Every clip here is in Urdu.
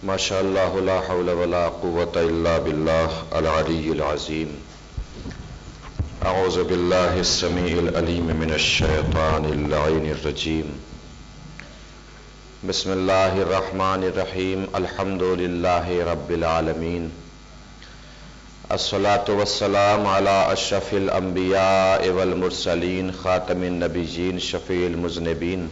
ماشاء اللہ لا حول ولا قوة الا باللہ العلی العظیم. اعوذ باللہ السمیع العلیم من الشیطان اللعین الرجیم. بسم اللہ الرحمن الرحیم. الحمد للہ رب العالمین. الصلاة والسلام علی اشرف الانبیاء والمرسلین خاتم النبیین شفیع المذنبین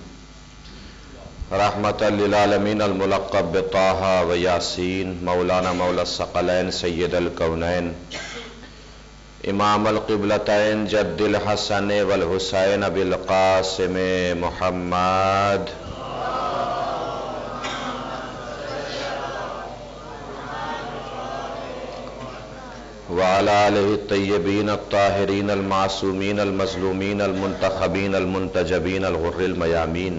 رحمت للعالمین الملقب بطہ و یاسین. مولانا مولا الثقلین سید الکونین امام القبلتین جد الحسن والحسین ابی القاسم محمد. وعلی آلہ الطیبین الطاہرین المعصومین المظلومین المنتخبین المنتجبین الغر المیامین.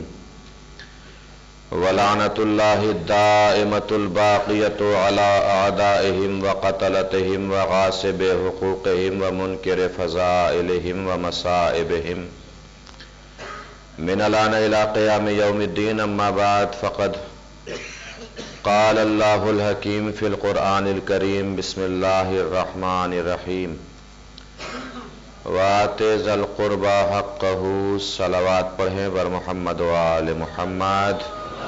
ولعنت اللہ الدائمۃ الباقیۃ علی اعدائہم وقتلتہم وغاصب حقوقہم ومنکر فضائلہم ومصائبہم من الآن الی قیام یوم الدین. اما بعد فقد قال اللہ الحکیم فی القرآن الکریم. بسم اللہ الرحمن الرحیم. وآت ذی القربى حقہ. صلوات پڑھیں بر محمد و آل محمد.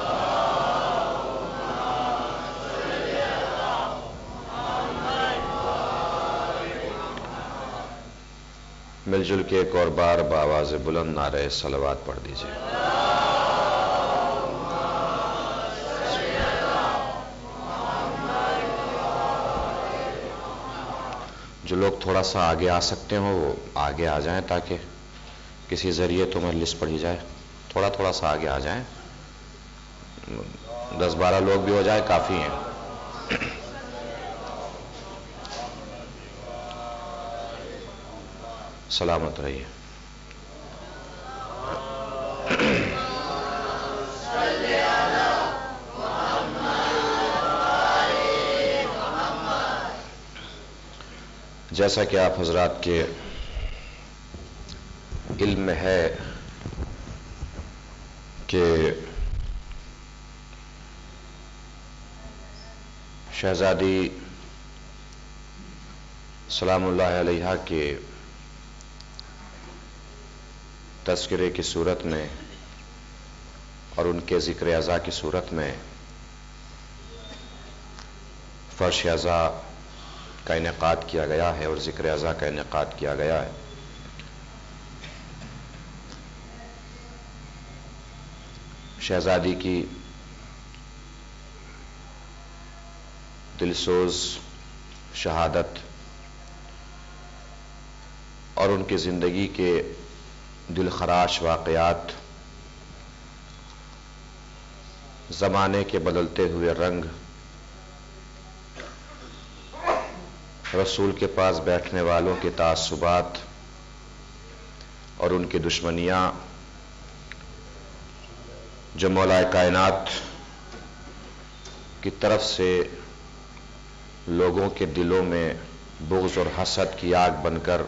مل جل کے ایک اور بار بآواز بلند نعرہ صلوات پڑھ دیجئے. جو لوگ تھوڑا سا آگے آ سکتے ہوں وہ آگے آ جائیں تاکہ کسی ذریعے تو مجلس پڑھی جائے. تھوڑا سا آگے آ جائیں. 10-12 لوگ بھی ہو جائے کافی ہیں. سلامت رہیے. جیسا کہ آپ حضرات کے علم میں ہے کہ شہزادی سلام اللہ علیہا کے تذکرے کی صورت میں اور ان کے ذکر عزا کی صورت میں فرش عزا کا انعقاد کیا گیا ہے اور ذکر عزا کا انعقاد کیا گیا ہے. شہزادی کی دلسوز شہادت اور ان کی زندگی کے دل خراش واقعات زمانے کے بدلتے ہوئے رنگ، رسول کے پاس بیٹھنے والوں کے تعصبات اور ان کی دشمنیاں جو مولا کائنات کی طرف سے لوگوں کے دلوں میں بغض اور حسد کی آگ بن کر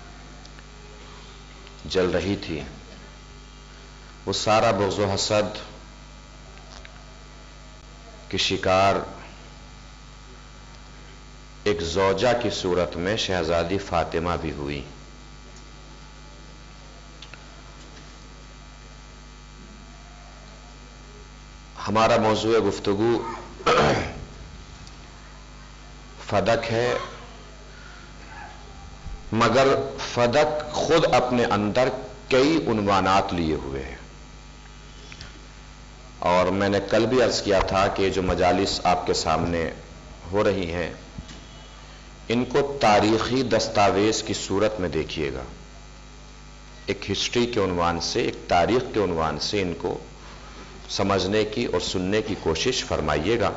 جل رہی تھی، وہ سارا بغض و حسد کی شکار ایک زوجہ کی صورت میں شہزادی فاطمہ بھی ہوئی. ہمارا موضوع گفتگو فدق ہے، مگر فدق خود اپنے اندر کئی عنوانات لیے ہوئے ہیں. اور میں نے کل بھی عرض کیا تھا کہ جو مجالس آپ کے سامنے ہو رہی ہیں ان کو تاریخی دستاویز کی صورت میں دیکھیے گا. ایک ہسٹری کے عنوان سے، ایک تاریخ کے عنوان سے ان کو سمجھنے کی اور سننے کی کوشش فرمائیے گا.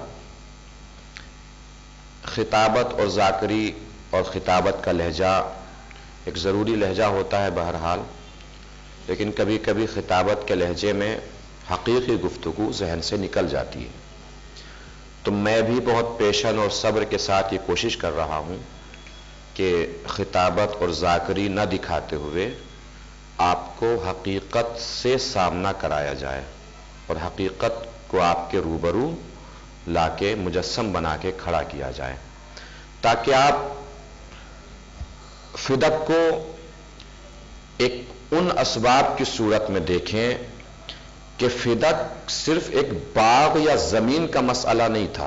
خطابت اور ذاکری اور خطابت کا لہجہ ایک ضروری لہجہ ہوتا ہے بہرحال، لیکن کبھی کبھی خطابت کے لہجے میں حقیقی گفتگو ذہن سے نکل جاتی ہے. تو میں بھی بہت پیشن اور صبر کے ساتھ یہ کوشش کر رہا ہوں کہ خطابت اور ذاکری نہ دکھاتے ہوئے آپ کو حقیقت سے سامنا کرایا جائے اور حقیقت کو آپ کے روبرو لا کے مجسم بنا کے کھڑا کیا جائے، تاکہ آپ فدق کو ایک ان اسباب کی صورت میں دیکھیں کہ فدق صرف ایک باغ یا زمین کا مسئلہ نہیں تھا۔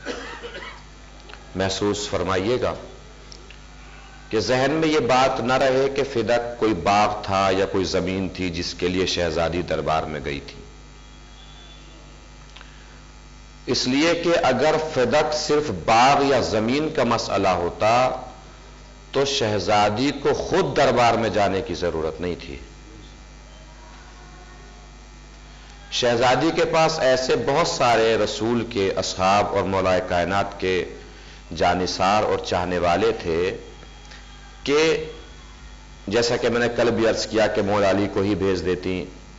محسوس فرمائیے گا کہ ذہن میں یہ بات نہ رہے کہ فدق کوئی باغ تھا یا کوئی زمین تھی جس کے لیے شہزادی دربار میں گئی تھی، اس لیے کہ اگر فدق صرف باغ یا زمین کا مسئلہ ہوتا تو شہزادی کو خود دربار میں جانے کی ضرورت نہیں تھی۔ شہزادی کے پاس ایسے بہت سارے رسول کے اصحاب اور مولا کائنات کے جانثار اور چاہنے والے تھے کہ جیسا کہ میں نے کل بھی عرض کیا کہ مولا علی کو ہی بھیج دیتی،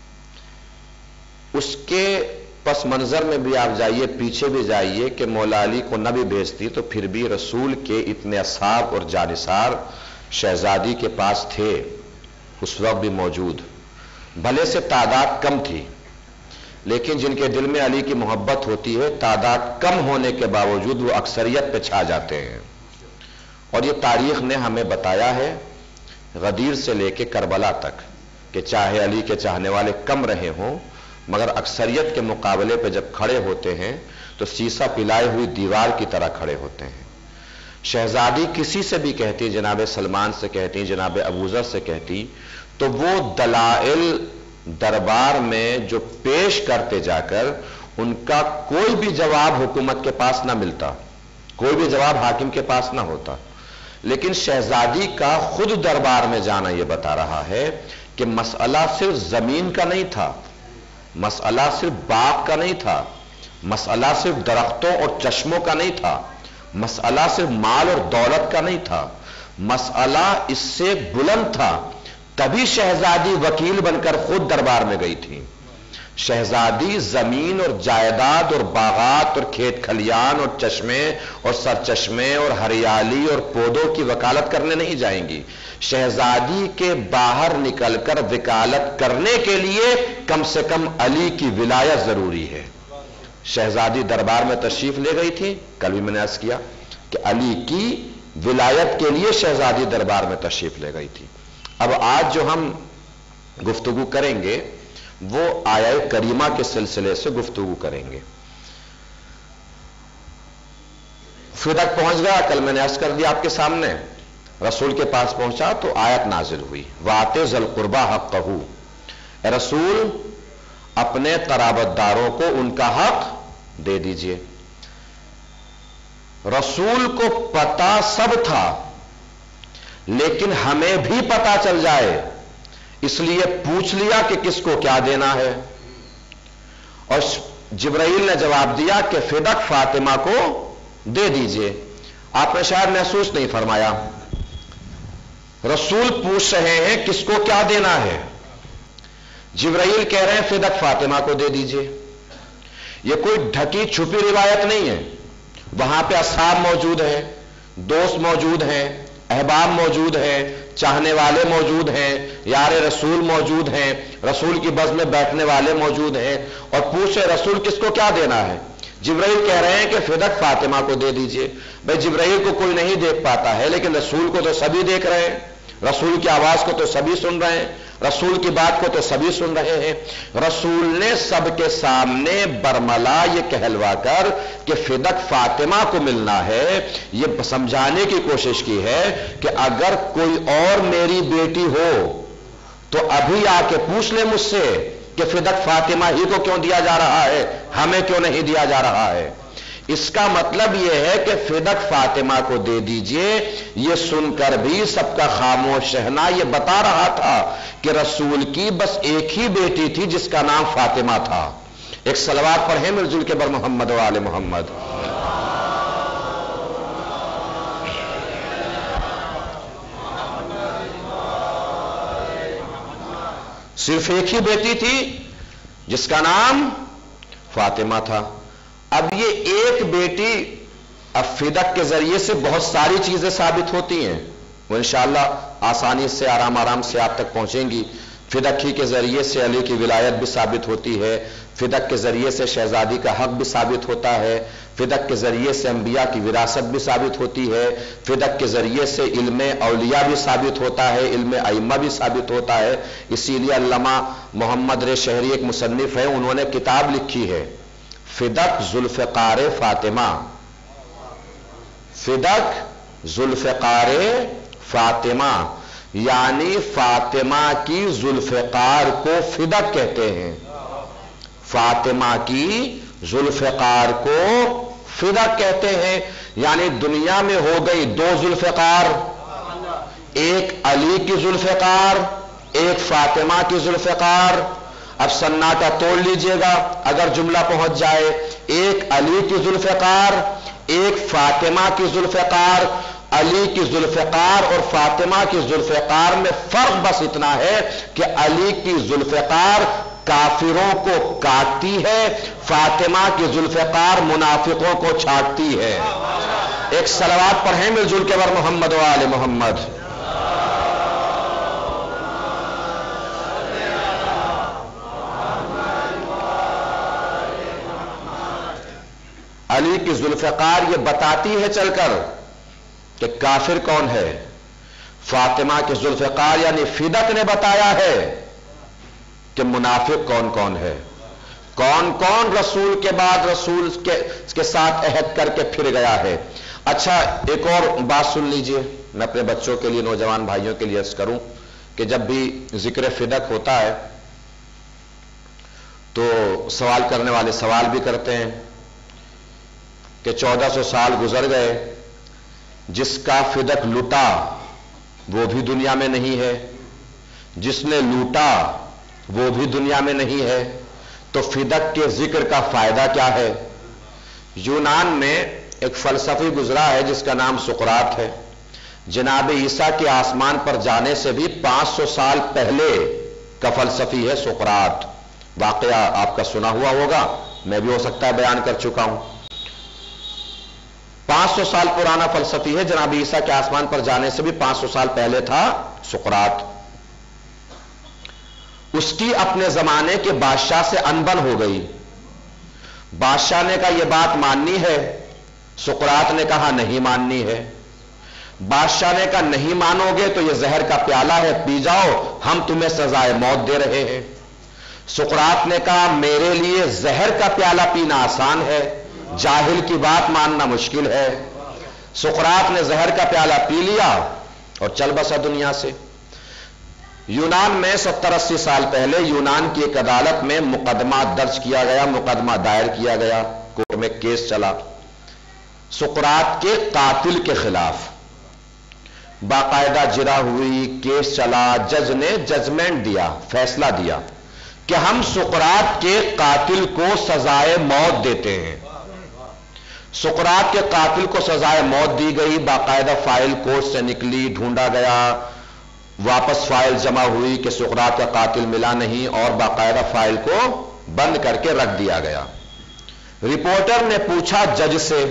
اس کے پس منظر میں بھی آپ جائیے، پیچھے بھی جائیے کہ مولا علی کو نہ بھی بھیجتی تو پھر بھی رسول کے اتنے اصحاب اور جانثار شہزادی کے پاس تھے، اس وقت بھی موجود، بھلے سے تعداد کم تھی، لیکن جن کے دل میں علی کی محبت ہوتی ہے تعداد کم ہونے کے باوجود وہ اکثریت پہ چھا جاتے ہیں۔ اور یہ تاریخ نے ہمیں بتایا ہے غدیر سے لے کے کربلا تک کہ چاہے علی کے چاہنے والے کم رہے ہوں مگر اکثریت کے مقابلے پہ جب کھڑے ہوتے ہیں تو سیسا پلائے ہوئی دیوار کی طرح کھڑے ہوتے ہیں۔ شہزادی کسی سے بھی کہتی، جناب سلمان سے کہتی، جناب ابوذر سے کہتی، تو وہ دلائل دربار میں جو پیش کرتے جا کر ان کا کوئی بھی جواب حکومت کے پاس نہ ملتا، کوئی بھی جواب حاکم کے پاس نہ ہوتا، لیکن شہزادی کا خود دربار میں جانا یہ بتا رہا ہے کہ مسئلہ صرف زمین کا نہیں تھا، مسئلہ صرف باغ کا نہیں تھا، مسئلہ صرف درختوں اور چشموں کا نہیں تھا، مسئلہ صرف مال اور دولت کا نہیں تھا، مسئلہ اس سے بلند تھا، تبھی شہزادی وکیل بن کر خود دربار میں گئی تھی۔ شہزادی زمین اور جائیداد اور باغات اور کھیت کھلیان اور چشمے اور سرچشمے اور ہریالی اور پودوں کی وکالت کرنے نہیں جائیں گی، شہزادی کے باہر نکل کر وکالت کرنے کے لیے کم سے کم علی کی ولایت ضروری ہے۔ شہزادی دربار میں تشریف لے گئی تھی، کل بھی میں نے عرض کیا کہ علی کی ولایت کے لیے شہزادی دربار میں تشریف لے گئی تھی۔ اب آج جو ہم گفتگو کریں گے وہ آیہ کریمہ کے سلسلے سے گفتگو کریں گے۔ فدق پہنچ گیا، کل میں نے عرض کر دیا آپ کے سامنے، رسول کے پاس پہنچا تو آیت نازل ہوئی، وَآتِ ذِی الْقُرْبَىٰ حَقَّهُ، اے رسول اپنے قرابت داروں کو ان کا حق دے دیجئے۔ رسول کو پتا سب تھا لیکن ہمیں بھی پتا چل جائے اس لیے پوچھ لیا کہ کس کو کیا دینا ہے، اور جبرائیل نے جواب دیا کہ فدق فاطمہ کو دے دیجئے۔ آپ نے شاید محسوس نہیں فرمایا، رسول پوچھ رہے ہیں کس کو کیا دینا ہے، جبرائیل کہہ رہے ہیں فدق فاطمہ کو دے دیجئے۔ یہ کوئی ڈھکی چھپی روایت نہیں ہے، وہاں پہ اصحاب موجود ہیں، دوست موجود ہیں، احباب موجود ہیں، چاہنے والے موجود ہیں، یار رسول موجود ہیں، رسول کی بز میں بیٹھنے والے موجود ہیں، اور پوچھے رسول کس کو کیا دینا ہے۔ جبرائیل کہہ رہے ہیں کہ فدق فاطمہ کو دے دیجئے۔ بھئی جبرائیل کو کوئی نہیں دیکھ پاتا ہے لیکن رسول کو تو سبھی دیکھ رہے ہیں، رسول کی آواز کو تو سبھی سن رہے ہیں، رسول کی بات کو تو سبھی سن رہے ہیں۔ رسول نے سب کے سامنے برملا یہ کہلوا کر کہ فدق فاطمہ کو ملنا ہے، یہ سمجھانے کی کوشش کی ہے کہ اگر کوئی اور میری بیٹی ہو تو ابھی آ کے پوچھ لے مجھ سے کہ فدق فاطمہ ہی کو کیوں دیا جا رہا ہے، ہمیں کیوں نہیں دیا جا رہا ہے۔ اس کا مطلب یہ ہے کہ فدق فاطمہ کو دے دیجئے، یہ سن کر بھی سب کا خاموش رہنا یہ بتا رہا تھا کہ رسول کی بس ایک ہی بیٹی تھی جس کا نام فاطمہ تھا۔ ایک صلوات پڑھیں مل جل کے بر محمد و آل محمد۔ صرف ایک ہی بیٹی تھی جس کا نام فاطمہ تھا۔ اب یہ ایک بیٹی اب فدق کے ذریعے سے بہت ساری چیزیں ثابت ہوتی ہیں، وہ انشاءاللہ آسانی سے آرام سے آپ تک پہنچیں گی۔ فدق ہی کے ذریعے سے علی کی ولایت بھی ثابت ہوتی ہے، فدق کے ذریعے سے شہزادی کا حق بھی ثابت ہوتا ہے، فدق کے ذریعے سے انبیاء کی وراثت بھی ثابت ہوتی ہے، فدق کے ذریعے سے علم اولیاء بھی ثابت ہوتا ہے، علم ائمہ بھی ثابت ہوتا ہے۔ اسی لیے علامہ محمد رضا شہری ایک مصنف ہے، انہوں نے کتاب لکھی ہے فدق ذوالفقار فاطمہ، فدق ذوالفقار فاطمہ، یعنی فاطمہ کی ذوالفقار کو فدق کہتے ہیں، فاطمہ کی ذوالفقار کو فدق کہتے ہیں، یعنی دنیا میں ہو گئی دو ذوالفقار، ایک علی کی ذوالفقار، ایک فاطمہ کی ذوالفقار۔ اب سناٹا توڑ لیجئے گا اگر جملہ پہنچ جائے، ایک علی کی ذوالفقار، ایک فاطمہ کی ذوالفقار۔ علی کی ذوالفقار اور فاطمہ کی ذوالفقار میں فرق بس اتنا ہے کہ علی کی ذوالفقار کافروں کو کاٹتی ہے، فاطمہ کی ذوالفقار منافقوں کو چھاٹتی ہے۔ ایک صلوات پڑھیں مل جل کے بر محمد و آل محمد۔ علی کی ذوالفقار یہ بتاتی ہے چل کر کہ کافر کون ہے، فاطمہ کی ذوالفقار یعنی فدق نے بتایا ہے کہ منافق کون کون ہے، کون کون رسول کے بعد رسول کے ساتھ عہد کر کے پھر گیا ہے۔ اچھا ایک اور بات سن لیجئے، میں اپنے بچوں کے لیے، نوجوان بھائیوں کے لیے عرض کروں کہ جب بھی ذکر فدق ہوتا ہے تو سوال کرنے والے سوال بھی کرتے ہیں کہ 1400 سال گزر گئے، جس کا فدق لوٹا وہ بھی دنیا میں نہیں ہے، جس نے لوٹا وہ بھی دنیا میں نہیں ہے، تو فدق کے ذکر کا فائدہ کیا ہے؟ یونان میں ایک فلسفی گزرا ہے جس کا نام سقراط ہے، جناب عیسیٰ کے آسمان پر جانے سے بھی 500 سال پہلے کا فلسفی ہے سقراط۔ واقعہ آپ کا سنا ہوا ہوگا، میں بھی ہو سکتا ہے بیان کر چکا ہوں۔ 500 سال پرانا فلسفی ہے، جناب عیسیٰ کے آسمان پر جانے سے بھی 500 سال پہلے تھا سقراط۔ اس کی اپنے زمانے کے بادشاہ سے انبن ہو گئی، بادشاہ نے کہا یہ بات ماننی ہے، سقراط نے کہا نہیں ماننی ہے۔ بادشاہ نے کہا نہیں مانو گے تو یہ زہر کا پیالہ ہے، پی جاؤ، ہم تمہیں سزائے موت دے رہے ہیں۔ سقراط نے کہا میرے لیے زہر کا پیالہ پینا آسان ہے، جاہل کی بات ماننا مشکل ہے۔ سقراط نے زہر کا پیالہ پی لیا اور چل بسا دنیا سے۔ یونان میں 70-80 سال پہلے یونان کی ایک عدالت میں مقدمہ درج کیا گیا، مقدمہ دائر کیا گیا، کورٹ میں کیس چلا سقراط کے قاتل کے خلاف، باقاعدہ جرا ہوئی، کیس چلا، جج نے ججمنٹ دیا، فیصلہ دیا کہ ہم سقراط کے قاتل کو سزائے موت دیتے ہیں۔ سقراط کے قاتل کو سزائے موت دی گئی، باقاعدہ فائل کورٹ سے نکلی، ڈھونڈا گیا، واپس فائل جمع ہوئی کہ سقراط کا قاتل ملا نہیں، اور باقاعدہ فائل کو بند کر کے رکھ دیا گیا۔ رپورٹر نے پوچھا جج سے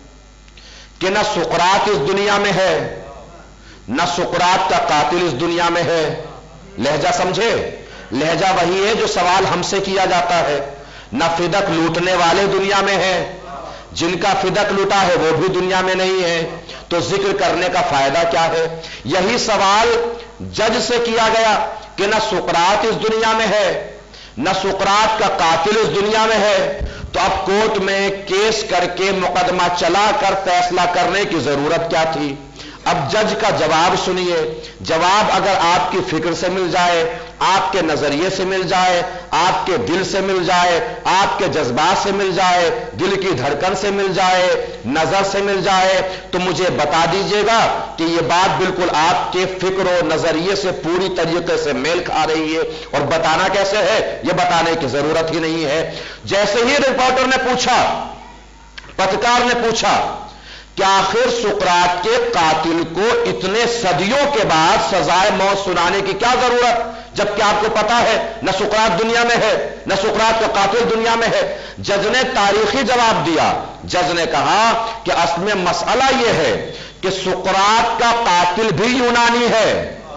کہ نہ سقراط اس دنیا میں ہے، نہ سقراط کا قاتل اس دنیا میں ہے۔ لہجہ سمجھے، لہجہ وہی ہے جو سوال ہم سے کیا جاتا ہے۔ نہ فدق لوٹنے والے دنیا میں ہے، جن کا فدق لوٹا ہے وہ بھی دنیا میں نہیں ہے، تو ذکر کرنے کا فائدہ کیا ہے؟ یہی سوال جج سے کیا گیا کہ نہ سقراط اس دنیا میں ہے، نہ سقراط کا قاتل اس دنیا میں ہے، تو اب کورٹ میں کیس کر کے مقدمہ چلا کر فیصلہ کرنے کی ضرورت کیا تھی؟ اب جج کا جواب سنیے، جواب اگر آپ کی فکر سے مل جائے، آپ کے نظریے سے مل جائے، آپ کے دل سے مل جائے، آپ کے جذبات سے مل جائے، دل کی دھڑکن سے مل جائے، نظر سے مل جائے، تو مجھے بتا دیجئے گا کہ یہ بات بالکل آپ کے فکر و نظریے سے پوری طریقے سے میل کھا رہی ہے، اور بتانا کیسے ہے یہ بتانے کی ضرورت ہی نہیں ہے۔ جیسے ہی رپورٹر نے پوچھا، پترکار نے پوچھا کہ آخر سقراط کے قاتل کو اتنے صدیوں کے بعد سزائے موت سنانے کی کیا ضرورت، جبکہ آپ کو پتا ہے نہ سقراط دنیا میں ہے، نہ سقراط کا قاتل دنیا میں ہے۔ جج نے تاریخی جواب دیا، جج نے کہا کہ اصل میں مسئلہ یہ ہے کہ سقراط کا قاتل بھی یونانی ہے،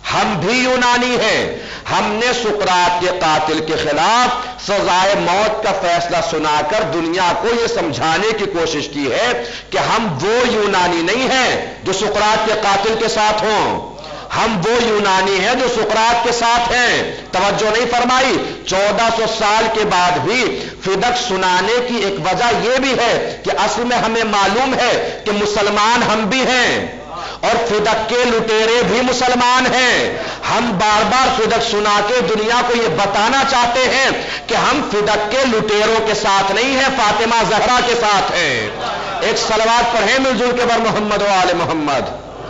ہم بھی یونانی ہیں. ہم نے سقراط کے قاتل کے خلاف سزائے موت کا فیصلہ سنا کر دنیا کو یہ سمجھانے کی کوشش کی ہے کہ ہم وہ یونانی نہیں ہیں جو سقراط کے قاتل کے ساتھ ہوں. ہم وہ یونانی ہیں جو سقراط کے ساتھ ہیں. توجہ نہیں فرمائی. 1400 سال کے بعد بھی فدق سنانے کی ایک وجہ یہ بھی ہے کہ اصل میں ہمیں معلوم ہے کہ مسلمان ہم بھی ہیں اور فدق کے لٹیرے بھی مسلمان ہیں. ہم بار بار فدق سنا کے دنیا کو یہ بتانا چاہتے ہیں کہ ہم فدق کے لٹیروں کے ساتھ نہیں ہیں، فاطمہ زہرا کے ساتھ ہیں. ایک صلوات پڑھیں مل جل کے بر محمد و آل محمد.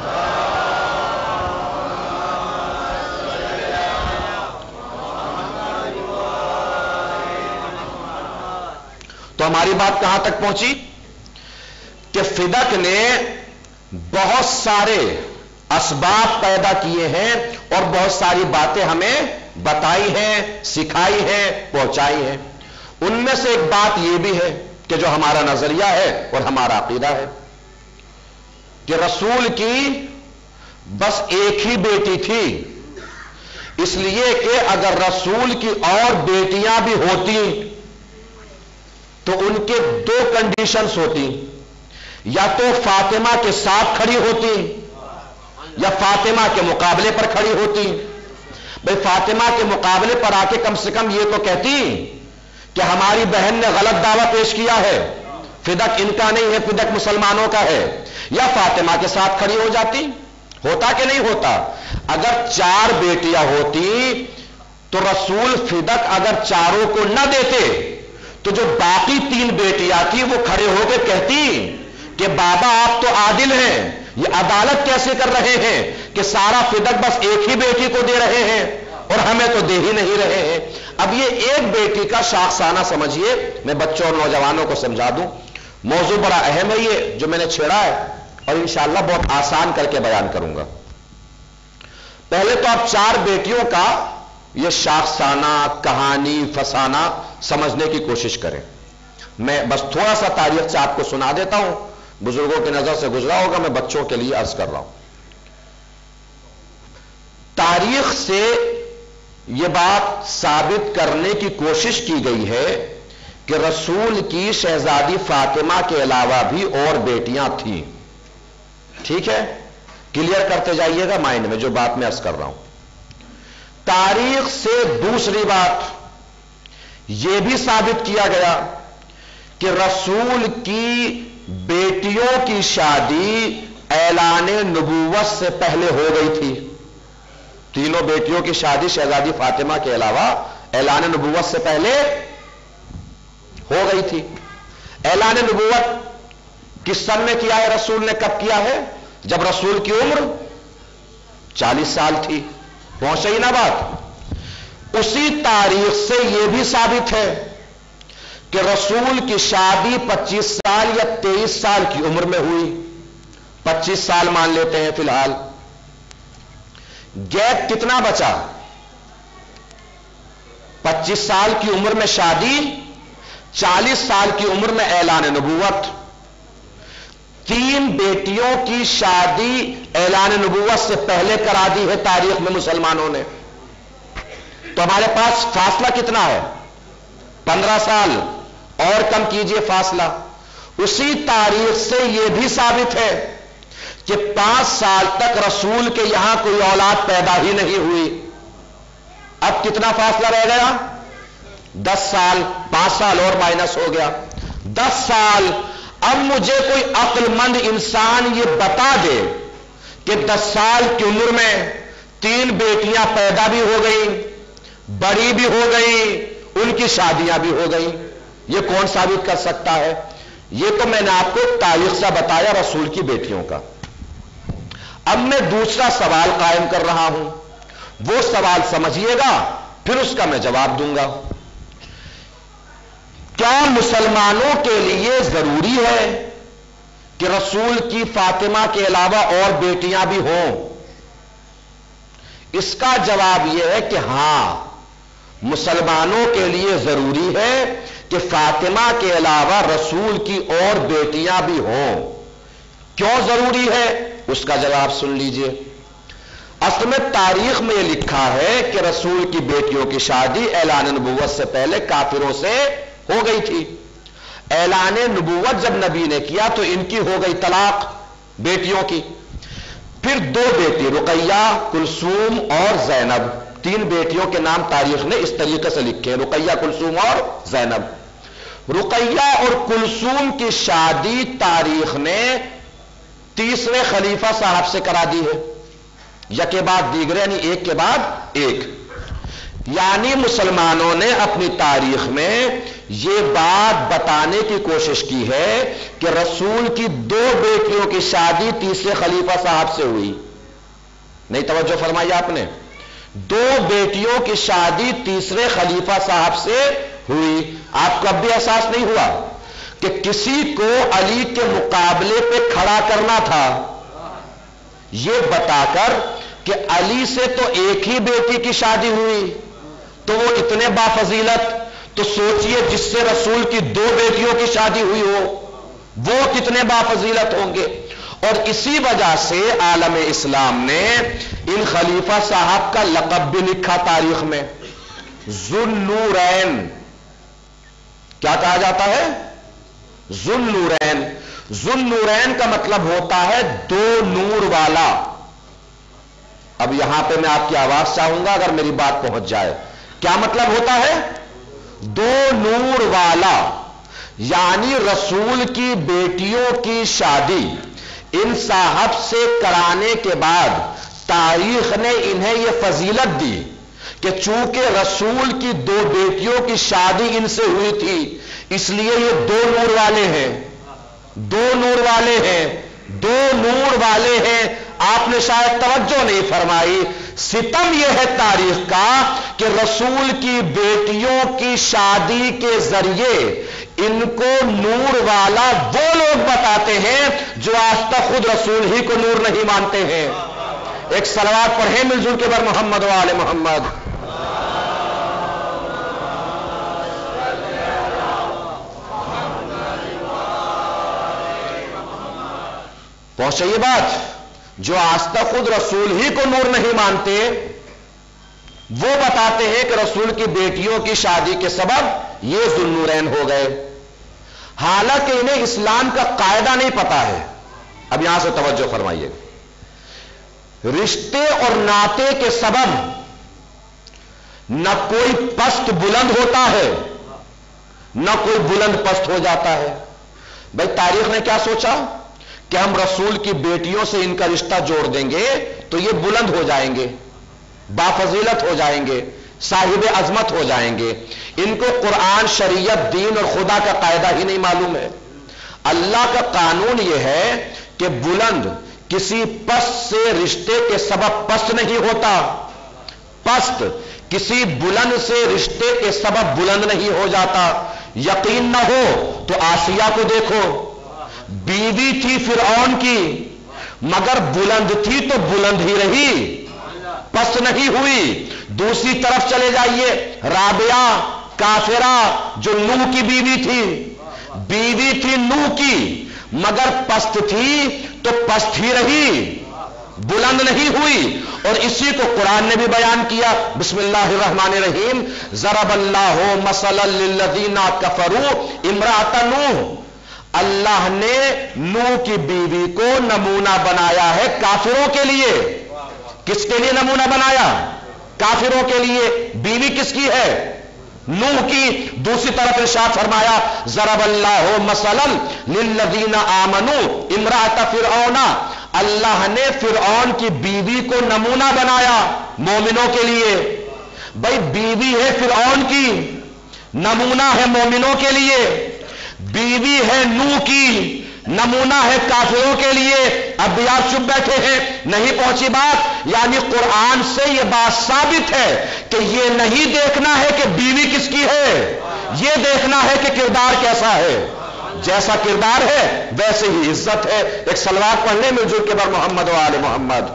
تو ہماری بات کہاں تک پہنچی کہ فدق نے بہت سارے اسباب پیدا کیے ہیں اور بہت ساری باتیں ہمیں بتائی ہیں، سکھائی ہیں، پہنچائی ہیں. ان میں سے ایک بات یہ بھی ہے کہ جو ہمارا نظریہ ہے اور ہمارا عقیدہ ہے کہ رسول کی بس ایک ہی بیٹی تھی، اس لیے کہ اگر رسول کی اور بیٹیاں بھی ہوتی تو ان کے دو کنڈیشنز ہوتی. یا تو فاطمہ کے ساتھ کھڑی ہوتی یا فاطمہ کے مقابلے پر کھڑی ہوتی. بھئی فاطمہ کے مقابلے پر آ کے کم سے کم یہ تو کہتی کہ ہماری بہن نے غلط دعویٰ پیش کیا ہے، فدق ان کا نہیں ہے، فدق مسلمانوں کا ہے. یا فاطمہ کے ساتھ کھڑی ہو جاتی. ہوتا کہ نہیں ہوتا؟ اگر 4 بیٹیاں ہوتی تو رسول فدق اگر چاروں کو نہ دیتے تو جو باقی 3 بیٹیاں تھی وہ کھڑے ہو کے کہتی کہ بابا آپ تو عادل ہیں، یہ عدالت کیسے کر رہے ہیں کہ سارا فدق بس ایک ہی بیٹی کو دے رہے ہیں اور ہمیں تو دے ہی نہیں رہے ہیں. اب یہ ایک بیٹی کا شاخسانہ سمجھیے. میں بچوں اور نوجوانوں کو سمجھا دوں. موضوع بڑا اہم ہے یہ جو میں نے چھیڑا ہے اور انشاءاللہ بہت آسان کر کے بیان کروں گا. پہلے تو آپ 4 بیٹیوں کا یہ شاخسانہ، کہانی، فسانہ سمجھنے کی کوشش کریں. میں بس تھوڑا سا تاریخ سے آپ کو سنا دیتا ہوں، بزرگوں کی نظر سے گزرا ہوگا، میں بچوں کے لیے عرض کر رہا ہوں. تاریخ سے یہ بات ثابت کرنے کی کوشش کی گئی ہے کہ رسول کی شہزادی فاطمہ کے علاوہ بھی اور بیٹیاں تھیں. ٹھیک ہے، کلیئر کرتے جائیے گا مائنڈ میں جو بات میں عرض کر رہا ہوں. تاریخ سے دوسری بات یہ بھی ثابت کیا گیا کہ رسول کی بیٹیوں کی شادی اعلان نبوت سے پہلے ہو گئی تھی. تینوں بیٹیوں کی شادی شہزادی فاطمہ کے علاوہ اعلان نبوت سے پہلے ہو گئی تھی. اعلان نبوت کس سن میں کیا ہے رسول نے؟ کب کیا ہے؟ جب رسول کی عمر 40 سال تھی. پہنچ ہی نا بات. اسی تاریخ سے یہ بھی ثابت ہے کہ رسول کی شادی 25 سال یا 23 سال کی عمر میں ہوئی. 25 سال مان لیتے ہیں فی الحال. گیپ کتنا بچا؟ 25 سال کی عمر میں شادی، 40 سال کی عمر میں اعلان نبوت. 3 بیٹیوں کی شادی اعلان نبوت سے پہلے کرا دی ہے تاریخ میں مسلمانوں نے. تو ہمارے پاس فاصلہ کتنا ہے؟ 15 سال. اور کم کیجئے فاصلہ. اسی تاریخ سے یہ بھی ثابت ہے کہ 5 سال تک رسول کے یہاں کوئی اولاد پیدا ہی نہیں ہوئی. اب کتنا فاصلہ رہ گیا؟ 10 سال. 5 سال اور مائنس ہو گیا 10 سال. اب مجھے کوئی عقل مند انسان یہ بتا دے کہ 10 سال کی عمر میں 3 بیٹیاں پیدا بھی ہو گئیں، بڑی بھی ہو گئی، ان کی شادیاں بھی ہو گئیں. یہ کون ثابت کر سکتا ہے؟ یہ تو میں نے آپ کو تاریخ سے بتایا رسول کی بیٹیوں کا. اب میں دوسرا سوال قائم کر رہا ہوں، وہ سوال سمجھیے گا پھر اس کا میں جواب دوں گا. کیا مسلمانوں کے لیے ضروری ہے کہ رسول کی فاطمہ کے علاوہ اور بیٹیاں بھی ہوں؟ اس کا جواب یہ ہے کہ ہاں، مسلمانوں کے لیے ضروری ہے کہ فاطمہ کے علاوہ رسول کی اور بیٹیاں بھی ہوں. کیوں ضروری ہے؟ اس کا جواب سن لیجئے. اصل میں تاریخ میں یہ لکھا ہے کہ رسول کی بیٹیوں کی شادی اعلان نبوت سے پہلے کافروں سے ہو گئی تھی. اعلان نبوت جب نبی نے کیا تو ان کی ہو گئی طلاق بیٹیوں کی. پھر 2 بیٹی رقیہ، کلثوم اور زینب، 3 بیٹیوں کے نام تاریخ نے اس طریقے سے لکھے، رقیہ، کلثوم اور زینب. رقیہ اور کلثوم کی شادی تاریخ نے تیسرے خلیفہ صاحب سے کرا دی ہے، یک کے بعد دیگر، یعنی ایک کے بعد ایک. یعنی مسلمانوں نے اپنی تاریخ میں یہ بات بتانے کی کوشش کی ہے کہ رسول کی 2 بیٹیوں کی شادی تیسرے خلیفہ صاحب سے ہوئی. نہیں توجہ فرمائی آپ نے؟ 2 بیٹیوں کی شادی تیسرے خلیفہ صاحب سے ہوئی. آپ کو اب بھی احساس نہیں ہوا کہ کسی کو علی کے مقابلے پہ کھڑا کرنا تھا یہ بتا کر کہ علی سے تو ایک ہی بیٹی کی شادی ہوئی تو وہ اتنے بافضیلت، تو سوچئے جس سے رسول کی 2 بیٹیوں کی شادی ہوئی ہو وہ کتنے بافضیلت ہوں گے. اور اسی وجہ سے عالم اسلام نے ان خلیفہ صاحب کا لقب بھی لکھا تاریخ میں، ذو النورین. کیا کہا جاتا ہے؟ ذو النورین. ذو النورین کا مطلب ہوتا ہے 2 نور والا. اب یہاں پہ میں آپ کی آواز چاہوں گا اگر میری بات پہنچ جائے. کیا مطلب ہوتا ہے؟ 2 نور والا. یعنی رسول کی بیٹیوں کی شادی ان صاحب سے کرانے کے بعد تاریخ نے انہیں یہ فضیلت دی کہ چونکہ رسول کی 2 بیٹیوں کی شادی ان سے ہوئی تھی اس لیے یہ 2 نور والے ہیں. 2 نور والے ہیں، 2 نور والے ہیں. آپ نے شاید توجہ نہیں فرمائی. ستم یہ ہے تاریخ کا کہ رسول کی بیٹیوں کی شادی کے ذریعے ان کو نور والا وہ لوگ بتاتے ہیں جو آج تک خود رسول ہی کو نور نہیں مانتے ہیں. ایک صلوات پڑھیں مل جل کے بر محمد و آل محمد. پہنچے یہ بات؟ جو آج تک خود رسول ہی کو نور نہیں مانتے وہ بتاتے ہیں کہ رسول کی بیٹیوں کی شادی کے سبب یہ ذو النورین ہو گئے، حالانکہ انہیں اسلام کا قاعدہ نہیں پتا ہے. اب یہاں سے توجہ فرمائیے. رشتے اور ناطے کے سبب نہ کوئی پست بلند ہوتا ہے نہ کوئی بلند پست ہو جاتا ہے. بھائی تاریخ نے کیا سوچا کہ ہم رسول کی بیٹیوں سے ان کا رشتہ جوڑ دیں گے تو یہ بلند ہو جائیں گے، بافضیلت ہو جائیں گے، صاحب عظمت ہو جائیں گے. ان کو قرآن، شریعت، دین اور خدا کا قاعدہ ہی نہیں معلوم ہے. اللہ کا قانون یہ ہے کہ بلند کسی پست سے رشتے کے سبب پست نہیں ہوتا، پست کسی بلند سے رشتے کے سبب بلند نہیں ہو جاتا. یقین نہ ہو تو آسیہ کو دیکھو، بیوی تھی فرعون کی مگر بلند تھی تو بلند ہی رہی، پست نہیں ہوئی. دوسری طرف چلے جائیے، رابعہ کافرہ جو نوح کی بیوی تھی نوح کی مگر پست تھی تو پست ہی رہی، بلند نہیں ہوئی. اور اسی کو قرآن نے بھی بیان کیا. بسم اللہ الرحمن الرحیم. ضرب اللہ مثلا للذین کفروا امرأۃ نوح. اللہ نے نوح کی بیوی کو نمونہ بنایا ہے کافروں کے لیے. کس کے لیے نمونہ بنایا؟ کافروں کے لیے. بیوی کس کی ہے؟ نوح کی. دوسری طرف ارشاد فرمایا ضرب اللہ مثلا للذین آمنوا امرأۃ فرعون. اللہ نے فرعون کی بیوی کو نمونہ بنایا مومنوں کے لیے. بھائی بیوی ہے فرعون کی، نمونہ ہے مومنوں کے لیے. بیوی ہے نوح کی، نمونہ ہے کافروں کے لیے. اب بھی آپ چپ بیٹھے ہیں، نہیں پہنچی بات. یعنی قرآن سے یہ بات ثابت ہے کہ یہ نہیں دیکھنا ہے کہ بیوی کس کی ہے، یہ دیکھنا ہے کہ کردار کیسا ہے. جیسا کردار ہے ویسے ہی عزت ہے. ایک صلوات پڑھنے مل جل کے بر محمد و آل محمد.